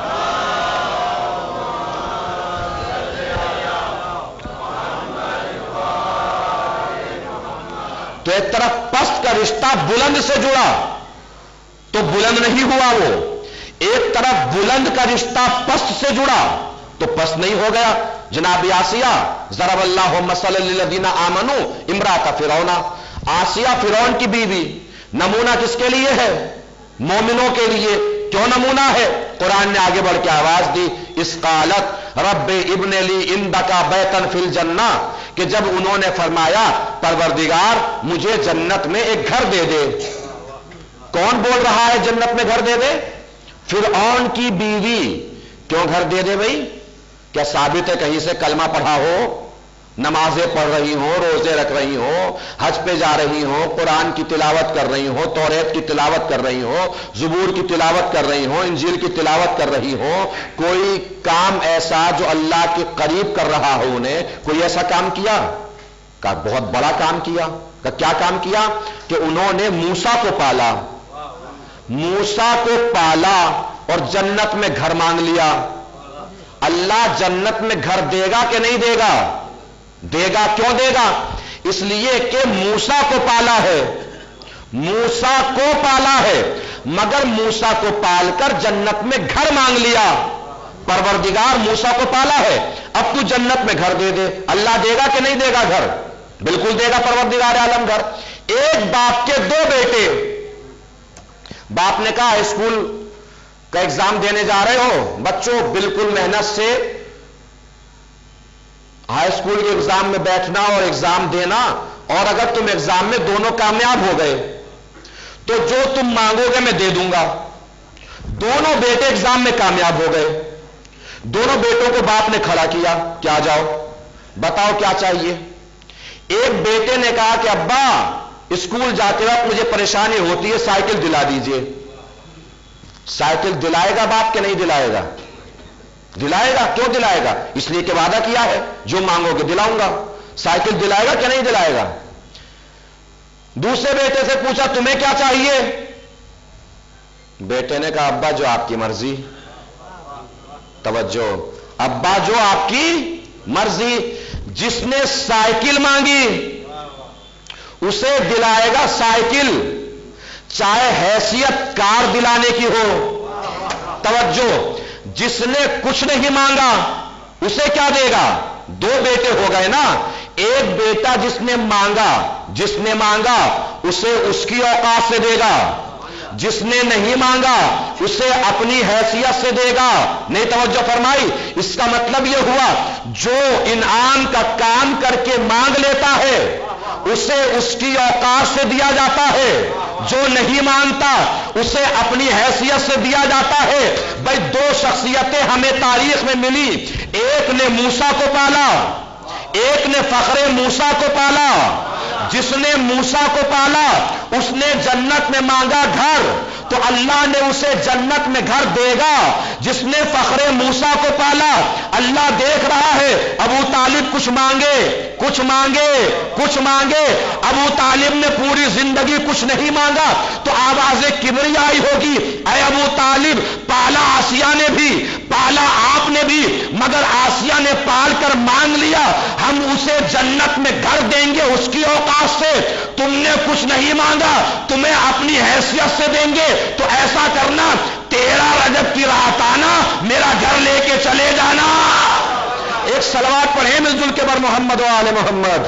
تو ایک طرف پست کا رشتہ بلند سے جڑا تو بلند نہیں ہوا وہ، ایک طرف بلند کا رشتہ پست سے جڑا تو پست نہیں ہو گیا. جناب آسیہ ضرب اللہ مثلا للذین آمنوا امرأۃ فرعون، آسیہ فرعون کی بیوی نمونہ کس کے لیے ہے؟ مومنوں کے لیے. کیوں نمونہ ہے؟ قرآن نے آگے بڑھ کے آواز دی، اس قالت رب ابن لی عندک بیتا فی الجنہ، کہ جب انہوں نے فرمایا پروردگار مجھے جنت میں ایک گھر دے دے. کون بول رہا ہے جنت میں گھر دے دے؟ فرعون کی بیوی. کیوں گھر دے دے بھائی؟ کیا ثابت ہے کہیں سے کلمہ پڑھا ہو، نمازیں پڑھ رہی ہوں، روزے رکھ رہی ہوں، حج پہ جا رہی ہوں، قرآن کی تلاوت کر رہی ہوں، توریت کی تلاوت کر رہی ہوں، زبور کی تلاوت کر رہی ہوں، انجیل کی تلاوت کر رہی ہوں، کوئی کام ایسا جو اللہ کے قریب کر رہا ہو انہیں، کوئی ایسا کام کیا؟ کہا بہت بڑا کام کیا. کہا کیا کام کیا؟ کہ انہوں نے موسیٰ کو پالا، موسیٰ کو پالا اور جنت میں گھر مانگ لیا. اللہ جنت میں گھر دے گا کہ نہیں دے گا؟ دے گا. کیوں دے گا؟ اس لیے کہ موسیٰ کو پالا ہے، موسیٰ کو پالا ہے، مگر موسیٰ کو پال کر جنت میں گھر مانگ لیا. پروردگار موسیٰ کو پالا ہے، اب تو جنت میں گھر دے دے. اللہ دے گا کہ نہیں دے گا گھر؟ بالکل دے گا پروردگار عالم گھر. ایک باپ کے دو بیٹے. باپ نے کہا اسکول کا ایگزام دینے جا رہے ہو بچوں، بالکل محنت سے ہائی اسکول کے ایگزام میں بیٹھنا اور ایگزام دینا، اور اگر تم ایگزام میں دونوں کامیاب ہو گئے تو جو تم مانگو گے میں دے دوں گا. دونوں بیٹے ایگزام میں کامیاب ہو گئے. دونوں بیٹوں کو باپ نے کھڑا کیا کہ آ جاؤ بتاؤ کیا چاہیے. ایک بیٹے نے کہا کہ ابا اسکول جاتے وقت مجھے پریشانی ہوتی ہے، سائیکل دلا دیجئے. سائیکل دلائے گا باپ کہ نہیں دلائے گا؟ دلائے گا. کیوں دلائے گا؟ اس لیے کہ وعدہ کیا ہے جو مانگو گے دلاؤں گا. سائیکل دلائے گا کہ نہیں دلائے گا؟ دوسرے بیٹے سے پوچھا تمہیں کیا چاہیے؟ بیٹے نے کہا ابا جو آپ کی مرضی. توجہ، ابا جو آپ کی مرضی. جس نے سائیکل مانگی اسے دلائے گا سائیکل، چاہے حیثیت کار دلانے کی ہو. توجہ، جس نے کچھ نہیں مانگا اسے کیا دے گا؟ دو بیٹے ہو گئے نا. ایک بیٹا جس نے مانگا اسے اس کی اوقات سے دے گا، جس نے نہیں مانگا اسے اپنی حیثیت سے دے گا. نہیں توجہ فرمائی؟ اس کا مطلب یہ ہوا جو انعام کا کام کر کے مانگ لیتا ہے اسے اس کی اوقات سے دیا جاتا ہے، جو نہیں مانتا اسے اپنی حیثیت سے دیا جاتا ہے. بھائی دو شخصیتیں ہمیں تاریخ میں ملی، ایک نے موسیٰ کو پالا، ایک نے فخر موسیٰ کو پالا. جس نے موسیٰ کو پالا اس نے جنت میں مانگا گھر تو اللہ نے اسے جنت میں گھر دے گا. جس نے فخر موسیٰ کو پالا اللہ دیکھ رہا ہے ابو طالب کچھ مانگے کچھ مانگے کچھ مانگے، ابو طالب نے پوری زندگی کچھ نہیں مانگا تو آواز کبریائی ہوگی اے ابو طالب پالا آسیہ نے بھی، پالا آپ نے بھی، مگر آسیہ نے پال کر مانگ لیا، ہم اسے جنت میں گھر دیں گے اس کی اوقات سے. تم نے کچھ نہیں مانگا تمہیں اپنی حیثیت سے دیں گے. تو ایسا کرنا 13 رجب کی رات آنا، میرا گھر لے کے چلے جانا. ایک صلوات پڑھیں مل جل کے بر محمد و آل محمد.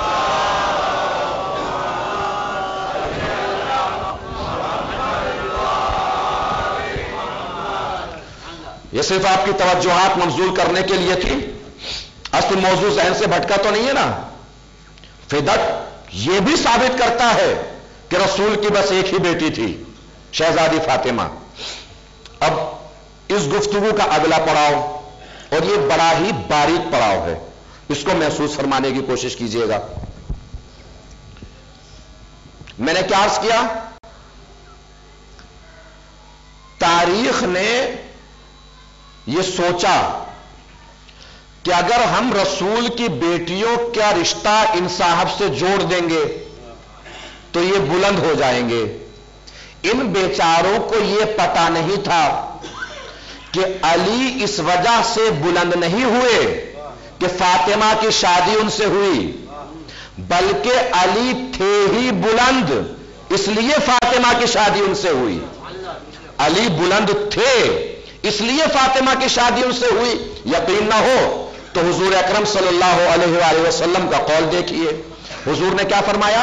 یہ صرف آپ کی توجہات مبذول کرنے کے لیے تھی، اصل موضوع ذہن سے بھٹکا تو نہیں ہے نا. فدق یہ بھی ثابت کرتا ہے کہ رسول کی بس ایک ہی بیٹی تھی، شہزادی فاطمہ. اب اس گفتگو کا اگلا پڑاؤ، اور یہ بڑا ہی باریک پڑاؤ ہے، اس کو محسوس فرمانے کی کوشش کیجئے گا. میں نے کیا عرض کیا؟ تاریخ نے یہ سوچا کہ اگر ہم رسول کی بیٹیوں کا رشتہ ان صاحب سے جوڑ دیں گے تو یہ بلند ہو جائیں گے. ان بیچاروں کو یہ پتہ نہیں تھا کہ علی اس وجہ سے بلند نہیں ہوئے کہ فاطمہ کی شادی ان سے ہوئی، بلکہ علی تھے ہی بلند، اس لیے فاطمہ کی شادی ان سے ہوئی. अली बुलंद थे इसलिए फातिमा की शादी उनसे हुई, यकीन ना हो तो हुजूर अकरम सल्लल्लाहु अलैहि वसल्लम का कौल देखिए। हुजूर ने क्या फरमाया,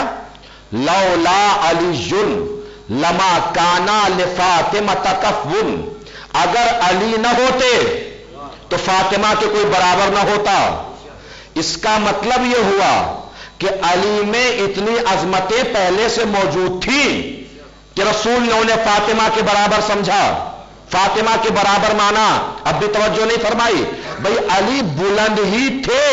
लौला अलीयुन लमा काना लिफातिमा तकफुन, अगर अली न होते तो फातिमा के कोई बराबर न होता। इसका मतलब यह हुआ कि अली में इतनी अजमतें पहले से मौजूद थी कि रसूल ने उन्हें फातिमा के बराबर समझा, फातिमा के बराबर माना। अब भी तवज्जो नहीं फरमाई भाई, अली बुलंद ही थे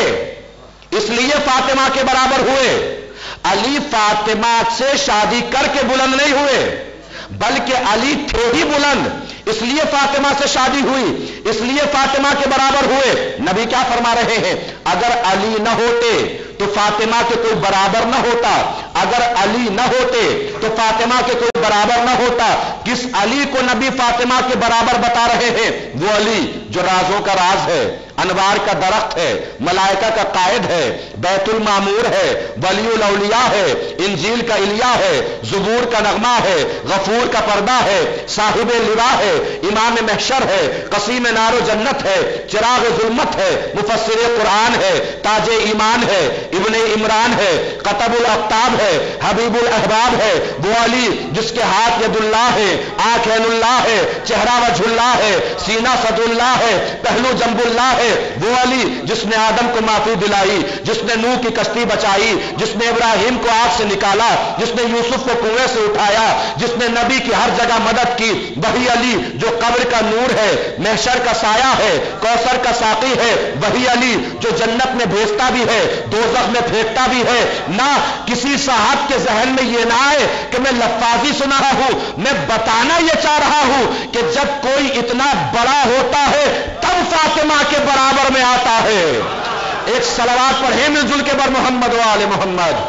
इसलिए फातिमा के बराबर हुए। अली फातिमा से शादी करके बुलंद नहीं हुए, बल्कि अली थे ही बुलंद इसलिए फातिमा से शादी हुई, इसलिए फातिमा के बराबर हुए। नबी क्या फरमा रहे हैं, अगर अली न होते तो फातिमा के कोई बराबर न होता, अगर अली न होते तो फातिमा के कोई बराबर न होता। किस अली को नबी फातिमा के बराबर बता रहे हैं, वो अली जो राजों का राज है, अनवार का दरख्त है, मलाइका का कायद है, बैतुल मामूर है, वलीउल औलिया है, इंजील का इलिया है, ज़ुबूर का नगमा है, गफूर का पर्दा है, साहिब लिवा है, इमाम महशर है, कसीम नारो जन्नत है, चिराग जुल्मत है, मुफस्सिर कुरान है, ताजे ईमान है, इब्ने इमरान है, कतबुल अफ्ताब है, हबीबुल अहबाब है। वो अली जिसके हाथ यदुल्लाह है, आंख ऐनुल्लाह है, चेहरा वजहुल्लाह है, सीना सदुल्लाह है, पहलू जंबुल्लाह है। वो अली जिसने आदम को माफी दिलाई, जिसने नूह की कश्ती बचाई, जिसने इब्राहिम को आग से निकाला, जिसने यूसुफ को कुएं से उठाया, जिसने नबी की हर जगह मदद की, वही अली जो कब्र का नूर है, महशर का साया है, कौसर का साकी है। वही अली जो जन्नत में भेजता भी है, दोज़ख में फेंकता भी है। ना किसी साहब के जहन में यह ना आए कि मैं लफ्फाजी सुना रहा हूं, मैं बताना यह चाह रहा हूं कि जब कोई इतना बड़ा होता है तब फातिमा के बराबर में आता है। एक सलवात पढ़े मिलजुल के बर मोहम्मद वाले मोहम्मद।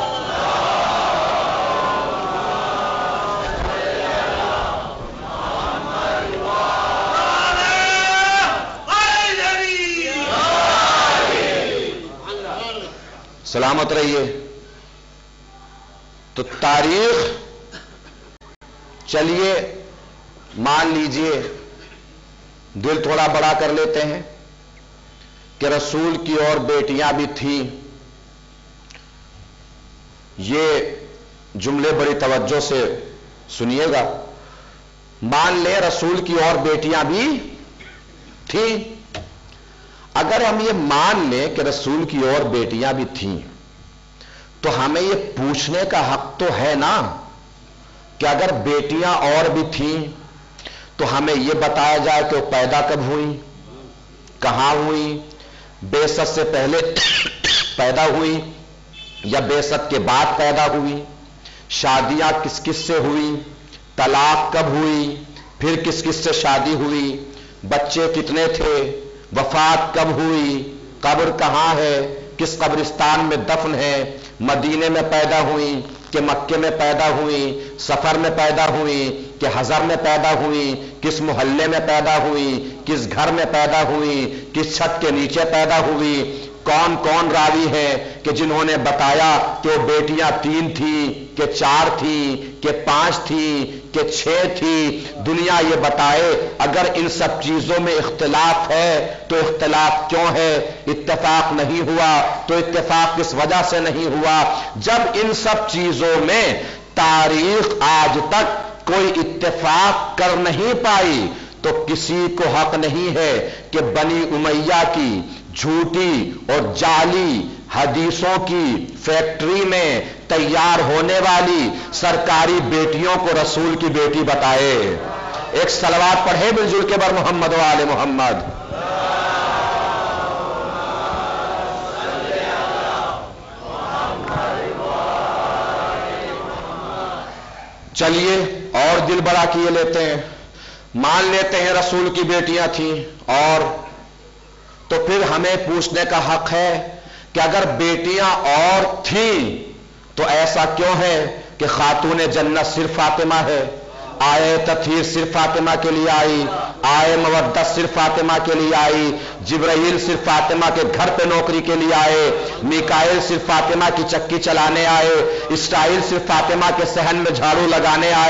सलामत रहिए। तो तारीख चलिए मान लीजिए, दिल थोड़ा बड़ा कर लेते हैं कि रसूल की और बेटियां भी थीं। ये जुमले बड़ी तवज्जो से सुनिएगा। मान ले रसूल की और बेटियां भी थीं। अगर हम ये मान लें कि रसूल की और बेटियां भी थीं, तो हमें ये पूछने का हक तो है ना कि अगर बेटियां और भी थीं तो हमें यह बताया जाए कि वो पैदा कब हुई, कहां हुई, बेसत से पहले पैदा हुई या बेसत के बाद पैदा हुई, शादियां किस किस से हुई, तलाक कब हुई, फिर किस किस से शादी हुई, बच्चे कितने थे, वफात कब हुई, कब्र कहां है, किस कब्रिस्तान में दफन है, मदीने में पैदा हुई कि मक्के में पैदा हुई, सफर में पैदा हुई कि हजर में पैदा हुई, किस मोहल्ले में पैदा हुई, किस घर में पैदा हुई, किस छत के नीचे पैदा हुई। कौन कौन रावी हैं कि जिन्होंने बताया कि वो बेटियां 3 थी कि 4 थी कि 5 थी कि 6 थी। दुनिया ये बताए अगर इन सब चीजों में इख्तिलाफ है तो इख्तिलाफ क्यों है, इत्तेफाक नहीं हुआ तो इत्तेफाक किस वजह से नहीं हुआ। जब इन सब चीजों में तारीख आज तक कोई इत्तेफाक कर नहीं पाई तो किसी को हक नहीं है कि बनी उमैया की झूठी और जाली हदीसों की फैक्ट्री में तैयार होने वाली सरकारी बेटियों को रसूल की बेटी बताए। एक सलवात पढ़े मिलजुल के बर मोहम्मद वाले मोहम्मद। चलिए और दिल बड़ा किए लेते हैं, मान लेते हैं रसूल की बेटियां थीं, और तो फिर हमें पूछने का हक है कि अगर बेटियां और थीं तो ऐसा क्यों है कि खातून जन्नत सिर्फ फातिमा है, आए तथीर सिर्फ फातिमा के लिए आई, आए मवद्दत सिर्फ फातिमा के लिए आई, जिब्राइल सिर्फ फातिमा के घर पे नौकरी के लिए आए, मिकाइल सिर्फ फातिमा की चक्की चलाने आए, इस्राइल सिर्फ फातिमा के सहन में झाड़ू लगाने आए।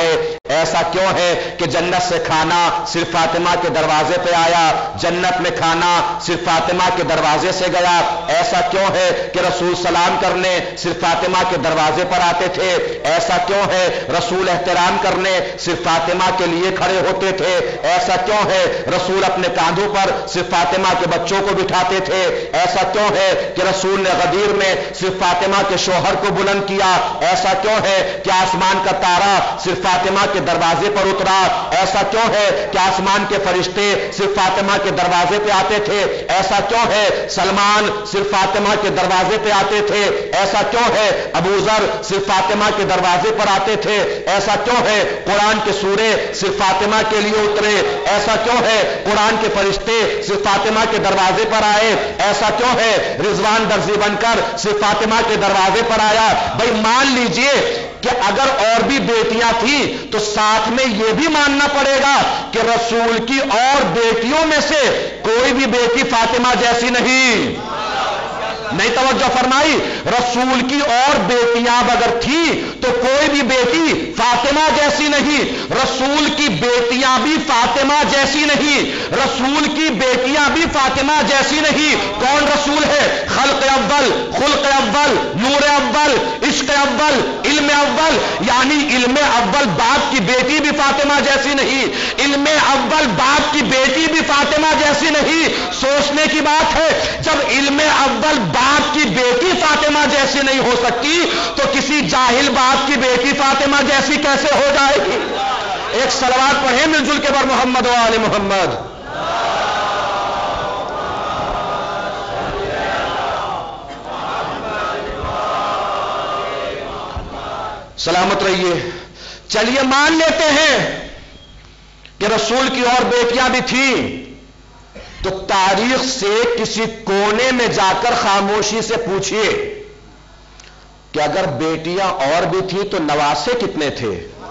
ایسا کیوں ہے کہ جنت سے کھانا صرف فاطمہ کے دروازے پہ آیا، جنت میں کھانا صرف فاطمہ کے دروازے سے گیا؟ ایسا کیوں ہے کہ رسول سلام کرنے صرف فاطمہ کے دروازے پر آتے تھے؟ ایسا کیوں ہے رسول احترام کرنے صرف فاطمہ کے لیے کھڑے ہوتے تھے؟ ایسا کیوں ہے رسول اپنے کاندھوں پر صرف فاطمہ کے بچوں کو بٹھاتے تھے؟ ایسا کیوں ہے کہ رسول نے غدیر میں صرف فاطمہ کے شوہر کو بلند کیا؟ ایسا کیوں ہے کہ آسمان کا تارا صرف فاطمہ کے دروازے پر اترا؟ ایسا کیوں ہے کہ آسمان کے فرشتے صرف فاطمہ کے دروازے پہ آتے تھے؟ ایسا کیوں ہے سلمان صرف فاطمہ کے دروازے پہ آتے تھے؟ ایسا کیوں ہے ابو ذر صرف فاطمہ کے دروازے پر آتے تھے؟ ایسا کیوں ہے قرآن کے سورے صرف فاطمہ کے لیے اترے؟ ایسا کیوں ہے قرآن کے فرشتے صرف فاطمہ کے دروازے پر آئے؟ ایسا کیوں ہے رضوان درزی بن کر صرف فاطمہ کے دروازے پر آیا؟ بھائی مان لیجئے کہ اگر اور بھی بیٹیاں تھیں تو ساتھ میں یہ بھی ماننا پڑے گا کہ رسول کی اور بیٹیوں میں سے کوئی بھی بیٹی فاطمہ جیسی نہیں توجہ فرمائی؟ رسول کی اور بیٹیاں اگر تھیں تو کوئی بھی بیٹی فاطمہ جیسی نہیں، رسول کی بیٹیاں بھی فاطمہ جیسی نہیں، رسول کی بیٹیاں بھی فاطمہ جیسی نہیں۔ کون رسول ہے؟ خلق اول، خلق اول، نور اول، عشق اول، علم اول، یعنی علم اول باپ کی بیٹی بھی فاطمہ جیسی نہیں، علم اول باپ کی بیٹی بھی فاطمہ جیسی نہیں۔ سوچنے کی بات ہے، جب علم اول باپ کی بیٹی فاطمہ جیسی نہیں ہو سکتی تو کسی جاہل باپ کی بیٹی فاطمہ جیسی کیسے ہو جائے گی؟ ایک صلوات پڑھیں مل جل کے بر محمد و آل محمد۔ سلامت رہیے۔ چلیے مان لیتے ہیں کہ رسول کی اور بیٹیاں بھی تھیں، تو تاریخ سے کسی کونے میں جا کر خاموشی سے پوچھئے کہ اگر بیٹیاں اور بھی تھیں تو نواسے کتنے تھے؟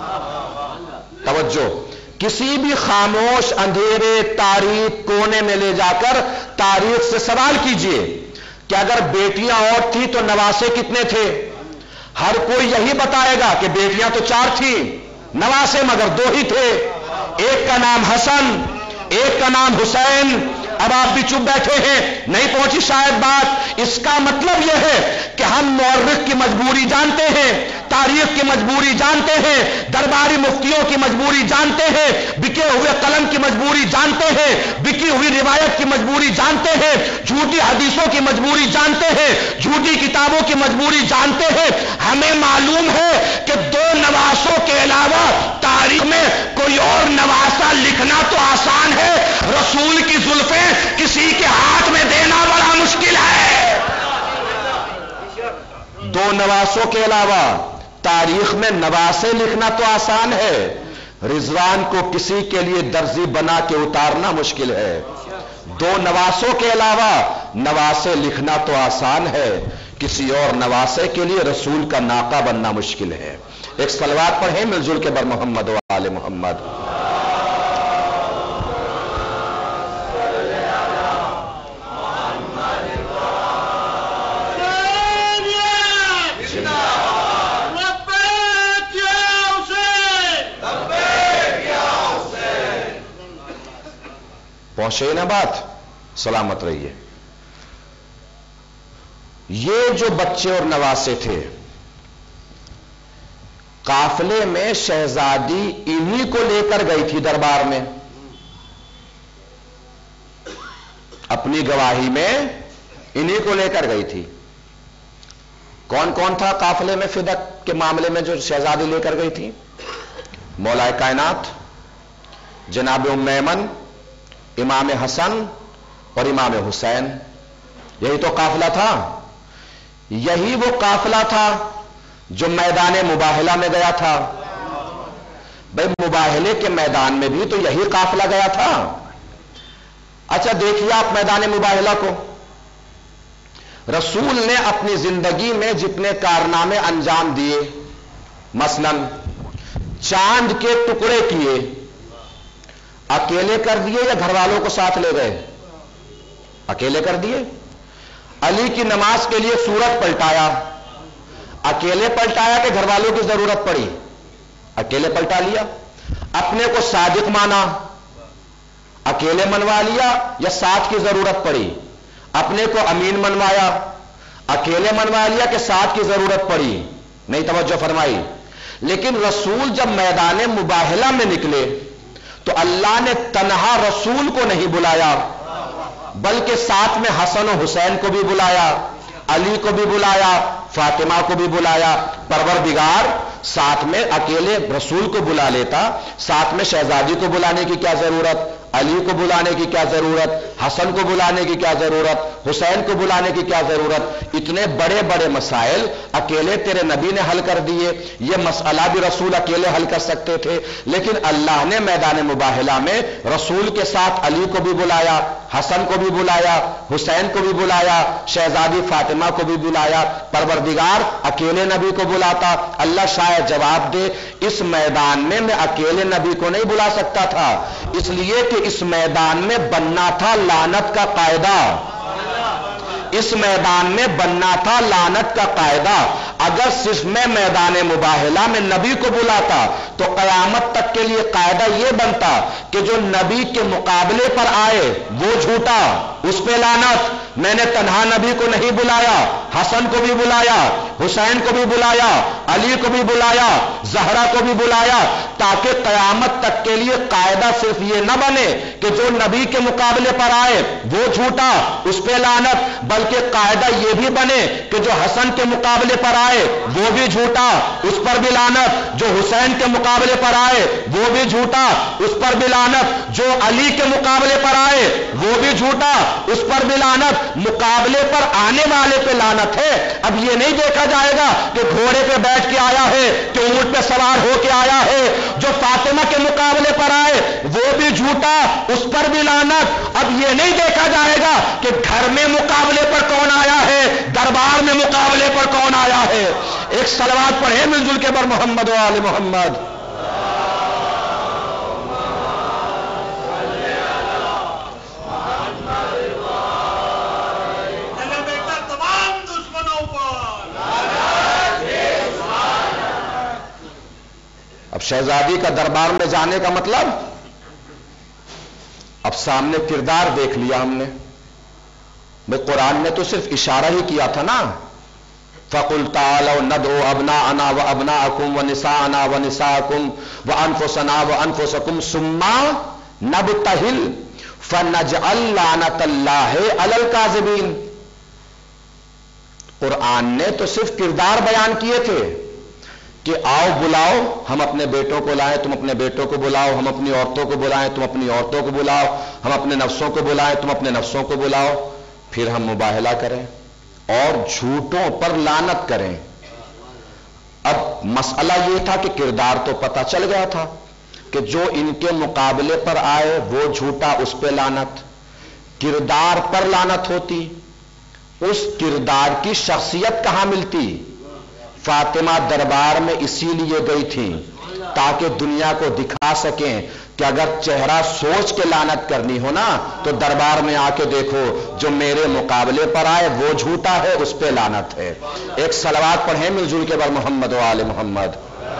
توجہ، کسی بھی خاموش اندھیرے تاریخ کونے میں لے جا کر تاریخ سے سوال کیجئے کہ اگر بیٹیاں اور تھیں تو نواسے کتنے تھے؟ ہر کوئی یہی بتائے گا کہ بیٹیاں تو 4 تھیں، نواسے مگر 2 ہی تھے، ایک کا نام حسن، ایک کا نام حسین۔ اب آپ بھی چپ بیٹھے ہیں، نہیں پہنچی شاید بات۔ اس کا مطلب یہ ہے کہ ہم مورخ کی مجبوری جانتے ہیں، تاریخ کی مجبوری جانتے ہیں، درباری مفتیوں کی مجبوری جانتے ہیں، بکے ہوئے قلم کی مجبوری جانتے ہیں، بکی ہوئی روایت کی مجبوری جانتے ہیں، جھوٹی حدیثوں کی مجبوری جانتے ہیں، جھوٹی کتابوں کی مجبوری جانتے ہیں۔ ہمیں معلوم ہے کہ 2 نواسوں کے علاوہ تاریخ میں کوئی اور نواسا لکھنا تو آسان ہے، رسول کی زلفیں کسی کے ہاتھ میں دینا بڑا مشکل ہے۔ 2 نواسوں کے علاوہ تاریخ میں نواسے لکھنا تو آسان ہے، رضوان کو کسی کے لیے درزی بنا کے اتارنا مشکل ہے۔ 2 نواسوں کے علاوہ نواسے لکھنا تو آسان ہے، کسی اور نواسے کے لیے رسول کا ناقہ بننا مشکل ہے۔ ایک صلوات پڑھیں مل جل کے بر محمد و آل محمد۔ پہنچے نا بات؟ سلامت رہیے۔ یہ جو بچے اور نواسے تھے، قافلے میں شہزادی انہی کو لے کر گئی تھی دربار میں، اپنی گواہی میں انہی کو لے کر گئی تھی۔ کون کون تھا قافلے میں فدق کے معاملے میں جو شہزادی لے کر گئی تھی؟ مولا کائنات جناب ام ایمن، امام حسن اور امام حسین، یہی تو قافلہ تھا۔ یہی وہ قافلہ تھا جو میدان مباہلہ میں گیا تھا۔ بھائی مباہلے کے میدان میں بھی تو یہی قافلہ گیا تھا۔ اچھا دیکھیے آپ میدان مباہلہ کو، رسول نے اپنی زندگی میں جتنے کارنامے انجام دیے، مثلا چاند کے ٹکڑے کیے، اکیلے کر دیے یا گھر والوں کو ساتھ لے گئے؟ اکیلے کر دیے۔ علی کی نماز کے لیے سورج پلٹایا، اکیلے پلٹایا کہ گھر والوں کی ضرورت پڑی؟ اکیلے پلٹا لیا۔ اپنے کو صادق مانا، اکیلے منوا لیا یا ساتھ کی ضرورت پڑی؟ اپنے کو امین منوایا، اکیلے منوا لیا کہ ساتھ کی ضرورت پڑی؟ نہیں توجہ فرمائی۔ لیکن رسول جب میدان مباہلہ میں نکلے تو اللہ نے تنہا رسول کو نہیں بلایا، بلکہ ساتھ میں حسن و حسین کو بھی بلایا، علی کو بھی بلایا، فاطمہ کو بھی بلایا۔ پروردگار ساتھ میں اکیلے رسول کو بلا لیتا، ساتھ میں شہزادی کو بلانے کی کیا ضرورت، علی کو بلانے کی کیا ضرورت، حسن کو بلانے کی کیا ضرورت، حسین کو بلانے کی کیا ضرورت؟ اتنے بڑے بڑے مسائل اکیلے تیرے نبی نے حل کر دیے۔ یہ مسئلہ بھی رسول اکیلے حل کر سکتے تھے، لیکن اللہ نے میدان مباہلہ میں رسول کے ساتھ علی کو بھی بلایا، حسن کو بھی بلایا، حسین کو بھی بلایا، شہزادی فاطمہ کو بھی بلایا۔ پروردگار اکیلے نبی کو بلاتا، اللہ شاید جواب دے اس میدان میں میں اکیلے نبی کو نہیں بلا سکتا تھا، اس لیے کہ اس میدان میں بننا تھا لعنت کا قاعدہ، اس میدان میں بننا تھا لعنت کا قاعدہ۔ اگر صرف میں میدان مباہلہ میں نبی کو بلاتا تو قیامت تک کے لیے قاعدہ یہ بنتا کہ جو نبی کے مقابلے پر آئے وہ جھوٹا، اس پہ لعنت۔ میں نے تنہا نبی کو نہیں بلایا، حسن کو بھی بلایا، حسین کو بھی بلایا، علی کو بھی بلایا، زہرا کو بھی بلایا، تاکہ قیامت تک کے لیے قاعدہ صرف یہ نہ بنے کہ جو نبی کے مقابلے پر آئے وہ جھوٹا، اس پہ لعنت، بلکہ قاعدہ یہ بھی بنے کہ جو حسن کے مقابلے پر آئے وہ بھی جھوٹا، اس پر بھی لعنت، جو حسین کے مقابلے پر آئے وہ بھی جھوٹا، اس پر بھی لعنت، جو علی کے مقابلے پر آئے وہ بھی جھوٹا، اس پر بھی لعنت۔ مقابلے پر آنے والے پہ لعنت ہے۔ اب یہ نہیں دیکھا جائے گا کہ گھوڑے پہ بیٹھ کے آیا ہے کہ اونٹ پہ سوار ہو کے آیا ہے، جو فاطمہ کے مقابلے پر آئے وہ بھی جھوٹا، اس پر بھی لعنت۔ اب یہ نہیں دیکھا جائے گا کہ گھر میں مقابلے پر کون آیا ہے، دربار میں مقابلے پر کون آیا ہے۔ ایک صلوات پڑھے مل جل کے بر محمد و آل محمد۔ اب شہزادی کا دربار میں جانے کا مطلب، اب سامنے کردار دیکھ لیا ہم نے، بھئی قرآن نے تو صرف اشارہ ہی کیا تھا نا، فَقُلْ تَعَالَوْا نَدْعُوا أَبْنَاءَنَا وَأَبْنَاءَكُمْ وَنِسَاءَنَا وَنِسَاءَكُمْ وَأَنفُسَنَا وَأَنفُسَكُمْ ثُمَّ نَبْتَهِلْ فَنَجْعَلْ لَعْنَةَ اللَّهِ عَلَى الْكَاذِبِينَ۔ قرآن نے تو صرف کردار بیان کیے تھے کہ آؤ بلاؤ، ہم اپنے بیٹوں کو لائیں، تم اپنے بیٹوں کو بلاؤ، ہم اپنی عورتوں کو بلائیں، تم اپنی عورتوں کو بلاؤ، ہم اپنے نفسوں کو بلائیں، تم اپنے نفسوں کو بلاؤ، پھر ہم مباہلہ کریں اور جھوٹوں پر لعنت کریں۔ اب مسئلہ یہ تھا کہ کردار تو پتہ چل گیا تھا کہ جو ان کے مقابلے پر آئے وہ جھوٹا، اس پہ لعنت۔ کردار پر لعنت ہوتی، اس کردار کی شخصیت کہاں ملتی؟ فاطمہ دربار میں اسی لیے گئی تھی تاکہ دنیا کو دکھا سکیں کہ اگر چہرہ سوچ کے لعنت کرنی ہو نا تو دربار میں آ کے دیکھو، جو میرے مقابلے پر آئے وہ جھوٹا ہے، اس پہ لعنت ہے۔ ایک صلوات پڑھیں مل جل کے بر محمد و آل محمد۔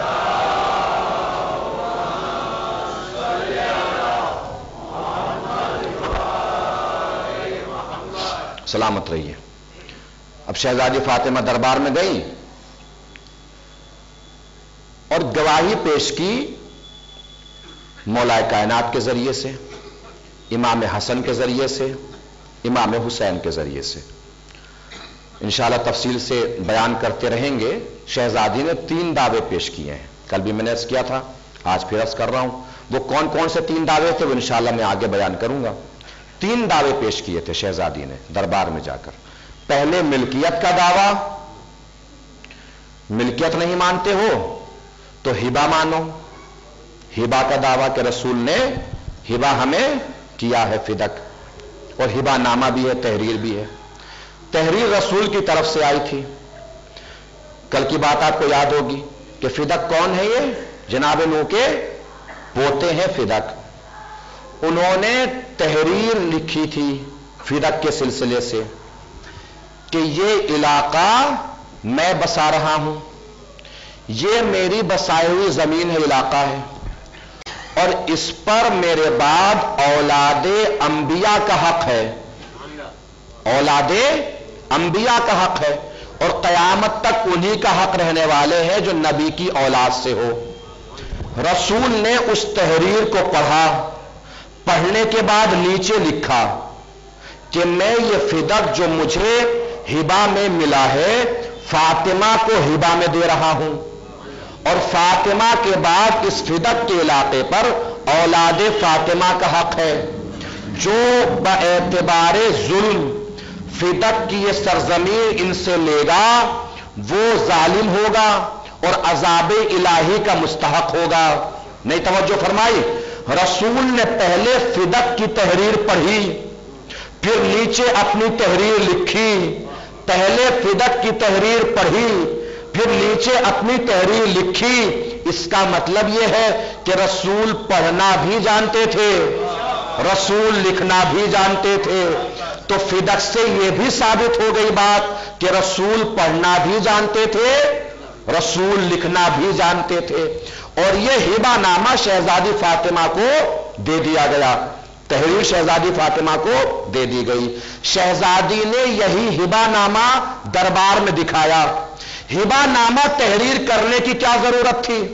سلامت رہیے۔ اب شہزادی فاطمہ دربار میں گئی اور گواہی پیش کی مولا کائنات کے ذریعے سے، امام حسن کے ذریعے سے، امام حسین کے ذریعے سے۔ انشاءاللہ تفصیل سے بیان کرتے رہیں گے۔ شہزادی نے 3 دعوے پیش کیے ہیں، کل بھی میں نے عرض کیا تھا، آج پھر عرض کر رہا ہوں۔ وہ کون کون سے 3 دعوے تھے وہ انشاءاللہ میں آگے بیان کروں گا۔ 3 دعوے پیش کیے تھے شہزادی نے دربار میں جا کر۔ پہلے ملکیت کا دعویٰ، ملکیت نہیں مانتے ہو تو ہبہ مانو، ہبہ کا دعویٰ کہ رسول نے ہبہ ہمیں کیا ہے فدق، اور ہبہ نامہ بھی ہے، تحریر بھی ہے۔ تحریر رسول کی طرف سے آئی تھی۔ کل کی بات آپ کو یاد ہوگی کہ فدق کون ہے؟ یہ جناب نوح کے پوتے ہیں فدق۔ انہوں نے تحریر لکھی تھی فدق کے سلسلے سے کہ یہ علاقہ میں بسا رہا ہوں، یہ میری بسائی ہوئی زمین ہے، علاقہ ہے، اور اس پر میرے بعد اولاد انبیاء کا حق ہے، اولاد انبیاء کا حق ہے، اور قیامت تک انہی کا حق رہنے والے ہیں جو نبی کی اولاد سے ہو۔ رسول نے اس تحریر کو پڑھا، پڑھنے کے بعد نیچے لکھا کہ میں یہ فدق جو مجھے ہبہ میں ملا ہے فاطمہ کو ہبہ میں دے رہا ہوں، اور فاطمہ کے بعد اس فدق کے علاقے پر اولاد فاطمہ کا حق ہے۔ جو باعتبار ظلم فدق کی یہ سرزمین ان سے لے گا وہ ظالم ہوگا اور عذاب الہی کا مستحق ہوگا۔ نہیں توجہ فرمائی؟ رسول نے پہلے فدق کی تحریر پڑھی، پھر نیچے اپنی تحریر لکھی، پہلے فدق کی تحریر پڑھی پھر نیچے اپنی تحریر لکھی۔ اس کا مطلب یہ ہے کہ رسول پڑھنا بھی جانتے تھے، رسول لکھنا بھی جانتے تھے۔ تو فدق سے یہ بھی ثابت ہو گئی بات کہ رسول پڑھنا بھی جانتے تھے، رسول لکھنا بھی جانتے تھے، اور یہ ہبہ نامہ شہزادی فاطمہ کو دے دیا گیا، تحریر شہزادی فاطمہ کو دے دی گئی۔ شہزادی نے یہی ہبہ نامہ دربار میں دکھایا۔ ہبہ نامہ تحریر کرنے کی کیا ضرورت تھی؟